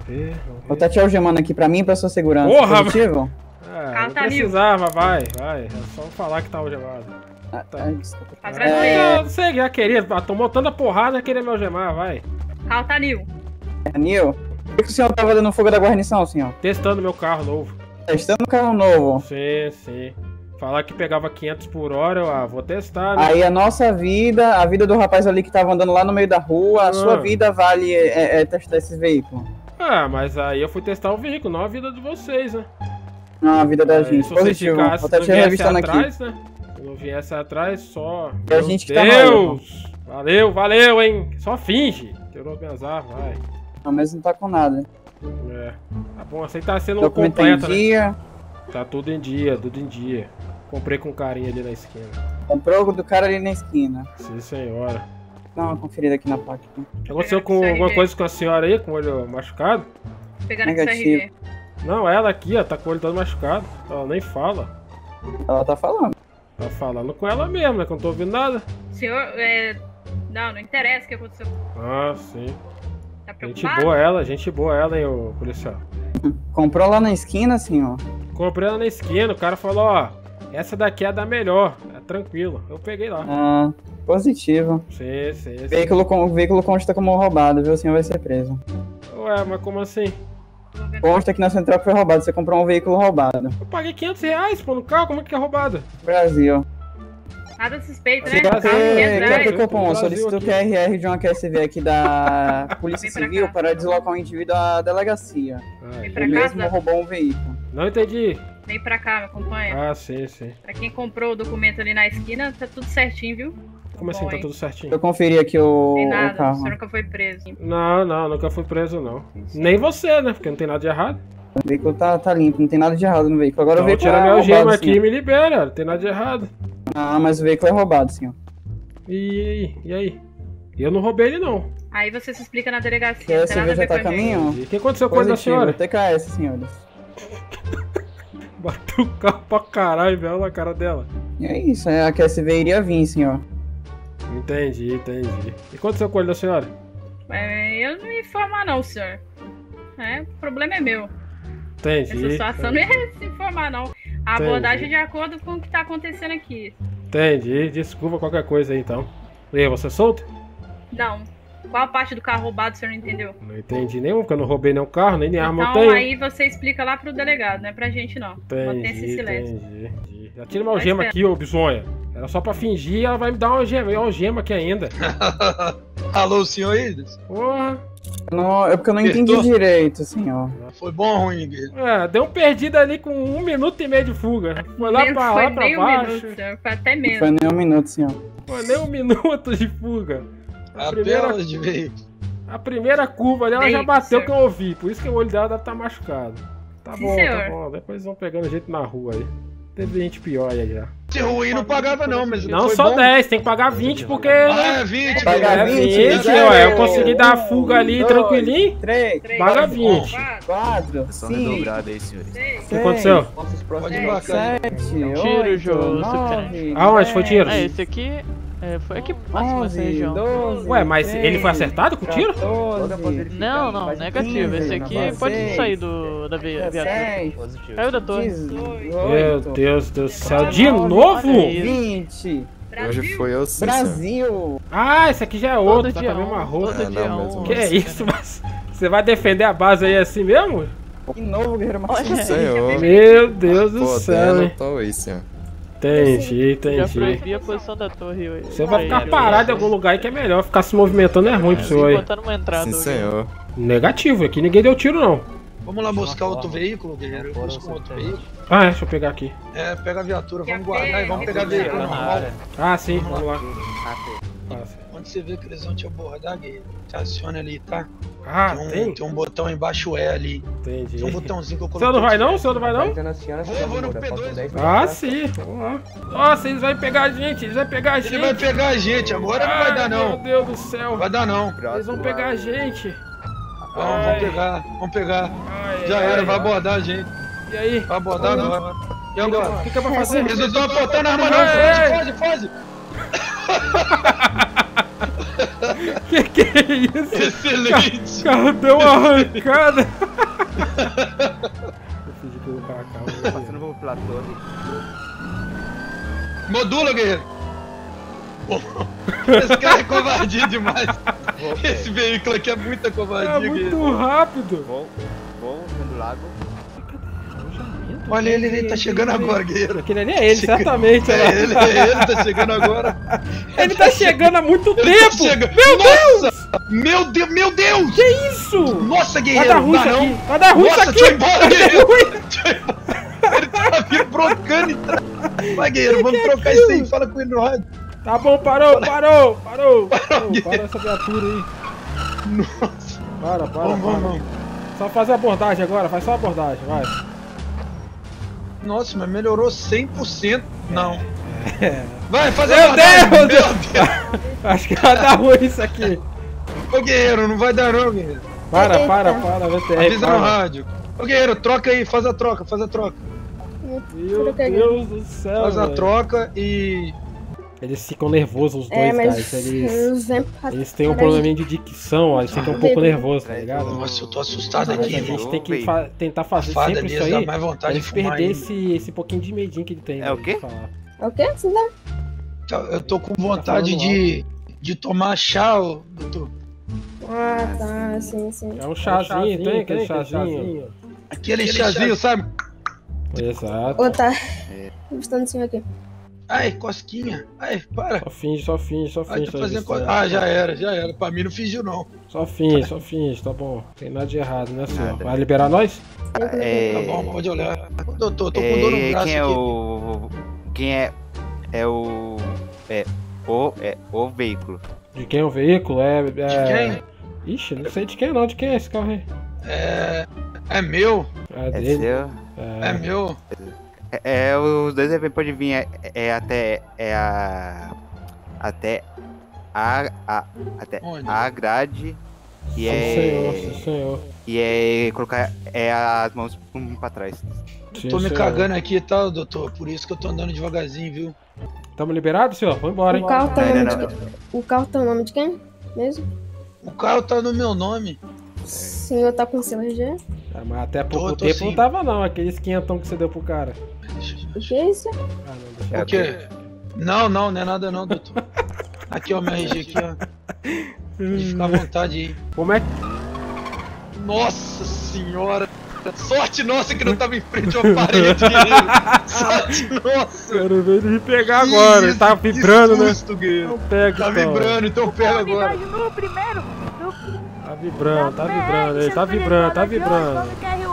ver. Vou estar te algemando aqui pra mim e pra sua segurança. Porra, positivo? É, não precisava, vai, vai. É só falar que tá algemado. Ah, tá. Ah, É... Não sei, já queria, tomou tanta porrada, já queria me algemar, vai. Calta, Nil. É, Nil, por que o senhor tava dando fuga da guarnição, senhor? Testando meu carro novo. Testando o carro novo? Sim, sim. Falar que pegava quinhentos por hora, eu ah, vou testar, né? Aí a nossa vida, a vida do rapaz ali que tava andando lá no meio da rua, a ah. sua vida vale é, é, testar esse veículo. Ah, mas aí eu fui testar o veículo, não a vida de vocês, né? Não, a vida da aí, gente. Se positivo. Ficasse, vou estar te revistando atrás, aqui. Né? Se não viesse atrás, só... É a gente que tá Deus! Tá valeu, valeu, hein? Só finge. Tirou minhas armas, vai. Não, mas não tá com nada. É. Tá bom, assim tá sendo documento completo, em dia. Né? Tá tudo em dia, tudo em dia. Comprei com carinho ali na esquina. Comprou do cara ali na esquina. Sim, senhora. Dá uma conferida aqui na placa. Aconteceu com alguma coisa com a senhora aí, com o olho machucado? Pegando aqui o C R G. Não, ela aqui, ó, tá com o olho todo machucado. Ela nem fala. Ela tá falando. Tá falando com ela mesmo, né? Que eu não tô ouvindo nada. Senhor, é... Não, não interessa o que aconteceu. Ah, sim. Tá gente preocupado? boa ela, gente boa ela, hein, ô policial. Comprou lá na esquina, senhor? Comprei ela na esquina, o cara falou, ó, essa daqui é a da melhor, é tranquilo. Eu peguei lá. Ah, positivo. Sim, sim. sim. Veículo, o veículo consta como roubado, viu? O senhor vai ser preso. Ué, mas como assim? Consta que na central foi roubado, você comprou um veículo roubado. Eu paguei quinhentos reais, pô, no carro, como é que é roubado? Brasil. Nada suspeito, Você né? quer que cupom? Solicito o Q R R de uma Q S V aqui da Polícia Civil para deslocar um indivíduo à delegacia. Vem Ele pra mesmo casa. roubou um veículo. Não entendi. Vem pra cá, me acompanha. Ah, sim, sim. Pra quem comprou o documento ali na esquina, tá tudo certinho, viu? Como assim, bom, tá hein? tudo certinho? Eu conferi aqui o, Tem o nada, carro. você nunca foi preso. Não, não, nunca fui preso, não. Nem você, né? Porque não tem nada de errado. O veículo tá, tá limpo, não tem nada de errado no veículo. Agora Então, o veículo tira é minha roubado, algema aqui senhor. e me libera, não tem nada de errado. Ah, mas o veículo é roubado, senhor. E, e aí? Eu não roubei ele, não. Aí você se explica na delegacia. Q S não tem nada V a já ver tá a com a gente. caminho? O que aconteceu com a coisa da senhora? T K S, senhores. Bateu o carro pra caralho, velho, na cara dela. E é isso, é, a Q S V iria vir, senhor. Entendi, entendi. E o que aconteceu com o olho da senhora? É, eu não ia informar não, senhor. É, o problema é meu. Entendi. Essa situação não ia se informar não. A Entendi. abordagem é de acordo com o que tá acontecendo aqui. Entendi, desculpa qualquer coisa aí então. E aí, você solto? Não. Qual a parte do carro roubado o senhor não entendeu? Não entendi nenhum, porque eu não roubei nenhum carro, nem, nem arma eu Então tenho. aí você explica lá pro delegado, não é pra gente não. Mantenha esse Entendi, silêncio. entendi, entendi. Já tira uma algema aqui, ô bisonha. Era só pra fingir e ela vai me dar uma algema, e uma algema aqui ainda. Alô, senhor Ides? Porra. Não, é porque eu não Apertou? entendi direito, senhor. Foi bom ou ruim, guerreiro? É, deu um perdido ali com um minuto e meio de fuga. Foi lá Nem- pra foi lá, pra nem um baixo. minuto, senhor. Foi até Não menos. foi nem um minuto, senhor. Foi nem um minuto de fuga. A A primeira, bela de veículo. a primeira curva ali, ela já Veículo, bateu senhor. que eu ouvi. Por isso que o olho dela deve estar machucado. Tá Sim, bom, senhor. tá bom. Depois vão pegando jeito na rua aí. Teve gente pior aí já. Se ruim não pagava não, mas Não, foi só bom. dez, tem que pagar vinte porque... Ah, é vinte, Pagar É vinte, vinte, zero, ó, eu consegui dar a fuga ali dois, tranquilinho. três, Paga vinte. quatro, Só cinco, redobrado aí, senhores. O que aconteceu? Pode embarcar. sete, Tiro, oito, Jô, nove, Aonde foi tiro? É, esse aqui é, foi aqui próximo dessa onze, região. doze, Ué, mas ele foi acertado com o tiro? quatorze, Não, não, negativo. Esse aqui pode sair do, da vi- viatura. dezessete, Caiu da torre. Meu Deus do céu, de dezenove, novo? vinte. Hoje foi eu sim, senhor. Brasil. Ah, esse aqui já é outro, tá dia com a mesma um, roupa. todo É, dia não, um. mesmo. Que é isso, mas você vai defender a base aí assim mesmo? De novo, Guerreiro Marcelo. Sim, senhor. Meu Deus do céu, Podendo, hein? tô aí, senhor. Entendi, Já entendi. proibi a posição da torre hoje. Você vai ficar parado em algum lugar aí que é melhor. Ficar se movimentando é ruim pro senhor aí. Botando uma entrada Sim, hoje. senhor. Negativo, aqui ninguém deu tiro não. Vamos lá buscar outro veículo, guerreiro. Eu busco um outro veículo. Ah, é, deixa eu pegar aqui. É, pega a viatura, vamos guardar e vamos pegar veículo normal. Ah, sim, vamos lá. Onde você vê que eles vão te abordar, guerreiro, você aciona ali, tá? Ah, tem, um, tem? tem um botão embaixo E ali. Entendi. Tem um botãozinho que eu O coloquei. senhor não vai não? O senhor não vai não? Vou, eu vou no P dois. Ah, sim. Vamos lá. Nossa, eles vão pegar a gente, eles vão pegar a gente. Ele vai pegar a gente, agora não vai dar não. Meu Deus do céu. Vai dar não. Eles vão pegar a gente. Vamos, Ai. vamos pegar, vamos pegar. Ai, Já ai, era, vai ai. abordar a gente. E aí? Vai abordar agora. E agora? O que que é pra fazer? Eles não estão apontando a arma não, Ei, ei. foge, foge, foge. Que que é isso? Excelente! O carro deu uma arrancada. Eu fingi que eu vou pra cá. Passando pro platô ali. Modula, guerreiro! Esse cara é covardia demais. Esse veículo aqui é muita covardia, É muito guerreiro. rápido. Vou, vou no lago. Olha ele, ele tá chegando agora, guerreiro. Aquele ali é ele, Chega- certamente. olha lá. É ele, é ele, tá chegando agora. Ele tá chegando há muito Ele tá tempo! chegando. Meu Deus! Nossa! Meu Deus, meu Deus! Que isso? Nossa, Vai guerreiro! dar ruim não isso dá aqui! não. Vai dar ruim isso Nossa, aqui! deixa eu ir embora, Vai dar guerreiro! ruim. Deixa eu ir embora. Ele tá vindo brocando e tra... Vai, guerreiro, vamos Que que é trocar aquilo? isso aí. Fala com ele no rádio. Tá bom, parou, parou, parou! Parou, para essa viatura aí. Nossa! Para, para, Vamos, para. vamos, vamos. Só fazer a abordagem agora, faz só a abordagem, vai. Nossa, mas melhorou cem por cento. Não. É. Vai, fazer Meu a abordagem. Deus! Meu Deus! Acho que vai dar ruim isso aqui. Ô, guerreiro, não vai dar não, guerreiro. Para, para, para, V T R. Avisa no para. rádio. Ô, guerreiro, troca aí, faz a troca, faz a troca. Meu Deus do céu, Faz a velho. troca e... Eles ficam nervosos os dois, É, mas guys. Eles, eu eles têm um probleminha de dicção, ó. Eles ficam um pouco nervosos, tá ligado? Nossa, eu tô assustado Mas aqui, a gente irmão. tem que fa tentar fazer Fada sempre deles isso dá aí mais vontade pra de eles fumar perder ainda. esse, esse pouquinho de medinho que ele tem. É o quê? É o quê? Você dá? Eu tô com vontade falando de, de tomar chá, ô, doutor. Ah, tá, sim, sim. É um chazinho, tem aquele chazinho. Aquele chazinho, sabe? Exato. Ô, tá. Instantinho aqui. Ai, cosquinha. Ai, para. Só finge, só finge, só Ai, finge. tá tá fazendo distante. co... Ah, já era, já era. Pra mim não fingiu, não. Só finge, só finge, tá bom. Tem nada de errado, né, senhor? Vai liberar nós? É... Tá bom, pode olhar. Ô, doutor, tô com dor no É, braço quem é aqui. o... Quem é... É o... É o... É o veículo. De quem é o veículo? É. é... De quem? Ixi, não sei de quem não. De quem é esse carro aí? É... É meu. É É dele. seu? É meu. É, é, os dois eventos podem vir é, é até... É a... Até... A... a até Onde? a grade... E Sim, é... senhor, sim, senhor. E é colocar é, as mãos um pra trás. Sim, Tô me senhor. cagando aqui, tá, doutor? Por isso que eu tô andando devagarzinho, viu? Tamo liberado, senhor? Vamos embora, hein? O carro tá no Ainda nome de não. quem? O carro tá no nome de quem? Mesmo? O carro tá no meu nome. O senhor tá com seu R G? Ah, mas até pouco Tô, tô tempo sim. não tava não, aqueles quinhentão que você deu pro cara. O que é isso? Ah, não, deixa O quê? Não, não, não é nada não, doutor. Aqui, ó, meu R G aqui, ó. Pode ficar à vontade aí. Como é que... Nossa senhora! Sorte nossa que não tava em frente a uma parede, guerreiro! Sorte nossa! Quero ver ele me pegar agora, ele tá Que vibrando, né? susto, guerreiro. Não pega, Tá então. vibrando, então pega agora. No primeiro. No... Tá vibrando, tá vibrando, ele tá vibrando, tá vibrando.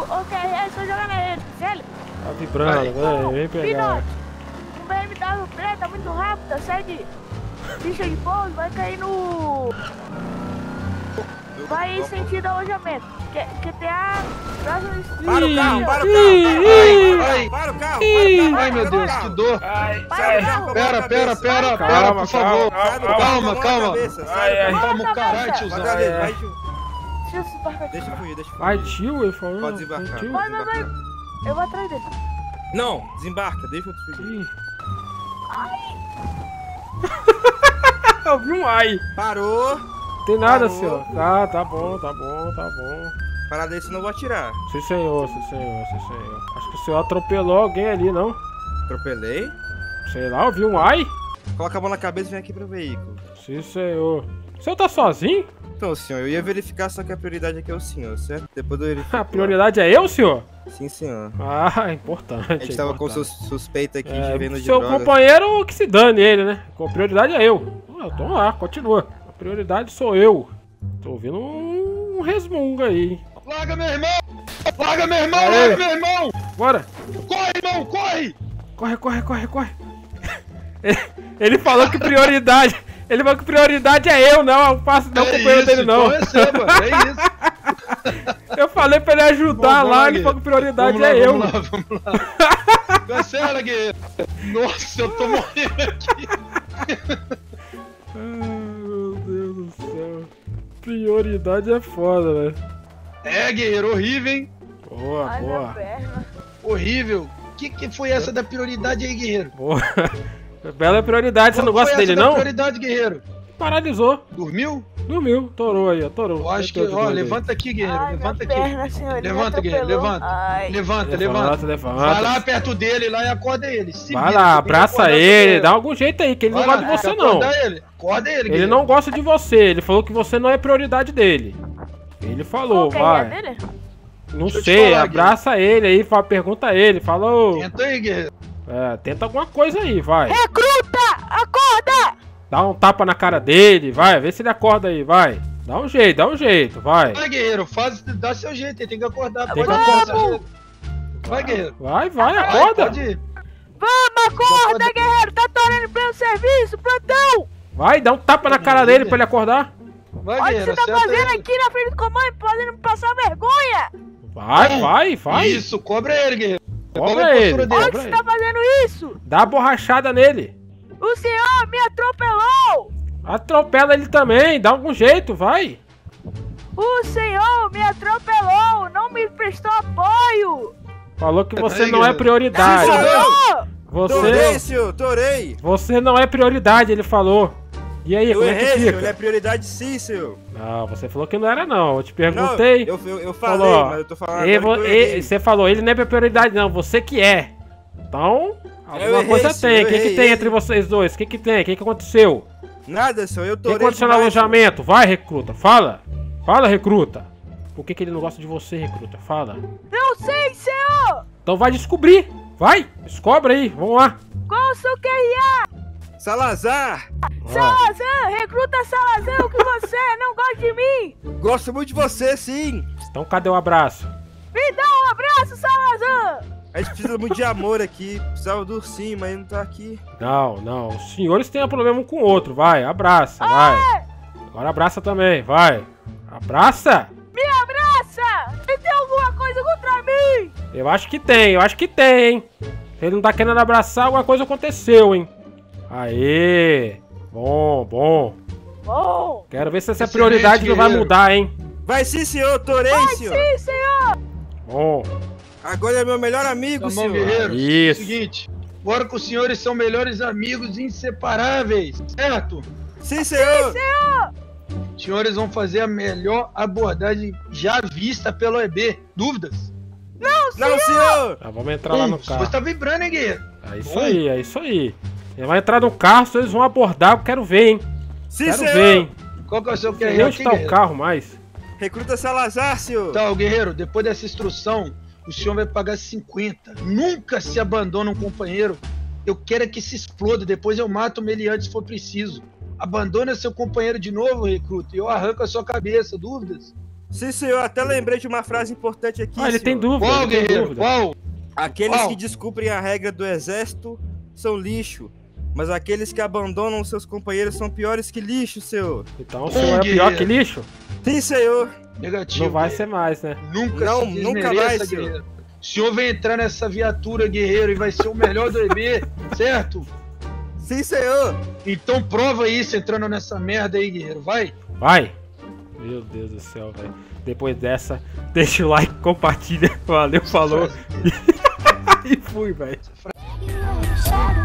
Tá vibrando, velho, vem pegar. O B M W preto tá muito rápido, segue. Ficha de pouso, vai cair no... Vai em sentido alojamento. Q T A, próximo... Para o carro, para o Ih, carro, ih, para, Ai, para o carro, ih. para o carro. ai meu Deus, que dor! Para o carro, Pera, para a pera, cabeça. pera, Calma, pera, por favor! calma, Calma, calma! Cabeça, Ai, sai, ai. vai. Calma, caralho, tiozão! Vai, vai, vai. Deixa eu se embarcar aqui. Deixa eu fugir, deixa eu Vai, fugir. tio, ele falou. Pode desembarcar. vai, tio. Vai, vai, vai. Eu vou atrás dele. Não, desembarca, deixa eu fugir. Ih. Eu vi um ai. Parou. Tem nada, Parou. senhor. Ah, tá bom, tá bom, tá bom. Para desse não vou atirar. Sim, senhor, sim, senhor, sim, senhor. Acho que o senhor atropelou alguém ali, não? Atropelei. Sei lá, eu vi um ai. Coloca a mão na cabeça e vem aqui pro veículo. Sim, senhor. O senhor tá sozinho? Então, senhor, eu ia verificar, só que a prioridade aqui é o senhor, certo? Depois eu verifico. A prioridade é eu, senhor? Sim, senhor. Ah, importante. A gente tava com importante. sus- suspeita aqui É, de venda de seu drogas. companheiro que se dane ele, né? Com prioridade é eu. Ah, então lá, continua. A prioridade sou eu. Tô ouvindo um resmunga aí. Larga meu irmão! Larga meu irmão! Aê. Larga meu irmão! Bora! Corre, irmão! Corre! Corre, corre, corre, corre. Ele falou que prioridade. Ele falou que prioridade é eu, não. Eu faço não o É companheiro isso, dele, não. então receba, é isso. Eu falei pra ele ajudar Vamos lá, lá, ele falou que prioridade Vamos lá, é eu. vamos lá, vamos lá. Cancela, guerreiro! Nossa, eu tô morrendo aqui! Ai, meu Deus do céu. Prioridade é foda, velho. É, guerreiro, horrível, hein? Boa, Ai, minha boa. perna. Horrível! Que que foi essa da prioridade aí, guerreiro? Boa. Bela prioridade, você não Qual gosta foi dele, essa da não? prioridade, guerreiro? Paralisou. Dormiu? Dormiu, torou aí, ó, torou. Eu acho que, Meteu de ó, doido aí. levanta aqui, guerreiro, Ai, levanta minha aqui. perna, senhor, ele Levanta, me guerreiro, atropelou. levanta. Ai. Levanta, Levanta, levanta. levanta. Vai lá perto dele lá e acorda ele. Se Vai vira, lá, você tem que abraça acordar ele, ele. dá algum jeito aí, que ele Vai não lá, gosta de você tem que não. acordar ele. Acorda ele, Ele guerreiro. não gosta de você, ele falou que você não é prioridade dele. Ele falou, Qual que é a vai. ideia dele? Não Deixa eu te sei, falar, abraça ele aí, fala, pergunta a ele, fala, ô. Tenta aí, guerreiro. É, tenta alguma coisa aí, vai. Recruta! Acorda! Dá um tapa na cara dele, vai, vê se ele acorda aí, vai. Dá um jeito, dá um jeito, vai. Vai, guerreiro, faz, dá seu jeito, ele tem que acordar. Tem que pode acordar. dar seu jeito. Vai, guerreiro. Vai, vai, Vai, acorda. pode ir. Vamos, acorda, guerreiro! Tá tornando pleno serviço, plantão! Vai, dá um tapa na cara dele pra ele acordar. Vai, Olha o que guerreiro, você tá acerta fazendo ele. aqui na frente do comando, fazendo me passar vergonha! Vai, vai, vai. Isso, cobra ele, guerreiro. Cobra Devolve a ele, postura dele. Olha o que cobra você ele. tá fazendo isso! Dá uma borrachada nele. O senhor me atropelou! Atropela ele também, dá algum jeito, vai. O senhor me atropelou! Não me prestou apoio! Falou que você Aí, não é guerreiro. prioridade. Senhor! Torei, Você, senhor, torei. você não é prioridade, ele falou. E aí, Eu como é que errei, senhor, ele fica? é prioridade sim, senhor. Não, você falou que não era não, eu te Não, perguntei. eu, eu, eu falei, Falou, mas eu tô falando e agora vo- que eu e- errei. você falou, ele não é prioridade não, você que é. Então, alguma errei, coisa senhor, tem. eu O que, que errei. tem entre vocês dois? O que, que tem? O que, que aconteceu? Nada, senhor, eu O que torei aconteceu no demais, alojamento? Vai, recruta, fala. Fala, recruta. Por que, que ele não gosta de você, recruta? Fala. Não sei, senhor! Então vai descobrir. Vai, descobre aí, vamos lá. Qual o seu Q R A? senhor. Salazar, Salazar! Recruta Salazar, o que você não gosta de mim! gosto muito de você, sim. Então cadê o abraço? Me dá um abraço, Salazar! A gente precisa muito de amor aqui. Precisava do ursinho, mas ele não tá aqui. Não, não, os senhores têm problema um com o outro, vai, abraça, vai. Agora abraça também, vai. Abraça? Me abraça! Você tem alguma coisa contra mim? Eu acho que tem, eu acho que tem, hein. Se ele não tá querendo abraçar, alguma coisa aconteceu, hein. Aê, bom, bom. Bom! Quero ver se essa Excelente, prioridade não vai guerreiro. mudar, hein. Vai sim, senhor, torei, Vai senhor. sim, senhor! Bom, Agora é meu melhor amigo, Tá bom, senhor. guerreiro. Isso. Seguinte, agora que os senhores são melhores amigos inseparáveis, certo? Sim, senhor. Os senhores vão fazer a melhor abordagem já vista pelo E B. Dúvidas? Não, senhor! Não, senhor. tá, vamos entrar lá no Você carro. tá vibrando, hein, guerreiro? É isso aí, é isso aí. Ele vai entrar no carro, eles vão abordar, eu quero ver, hein. Sim, Quero senhor. ver, hein. Qual que é o seu Q Sei R nem A onde aqui, tá o guerreiro? carro mais. Recruta Salazar, senhor. Tá, o guerreiro, depois dessa instrução, o senhor vai pagar cinquenta. Nunca se abandona um companheiro. Eu quero é que se exploda, depois eu mato o meliante se for preciso. Abandona seu companheiro de novo, recruta, e eu arranco a sua cabeça. Dúvidas? Sim, senhor. Até lembrei de uma frase importante aqui, Ah, ele senhor. tem dúvida, Qual, ele tem guerreiro? dúvida. Qual? Aqueles Qual? que descumprem a regra do exército são lixo. Mas aqueles que abandonam seus companheiros são piores que lixo, senhor. Então o senhor é pior que lixo? Sim, senhor. Negativo. Não vai ser mais, né? Nunca Não, se nunca desmereça, mais, senhor. guerreiro. O senhor vai entrar nessa viatura, guerreiro, e vai ser o melhor do E B, certo? Sim, senhor. Então prova isso entrando nessa merda aí, guerreiro. Vai. Vai. Meu Deus do céu, velho. Depois dessa, deixa o like, compartilha. Valeu, falou. E fui, velho.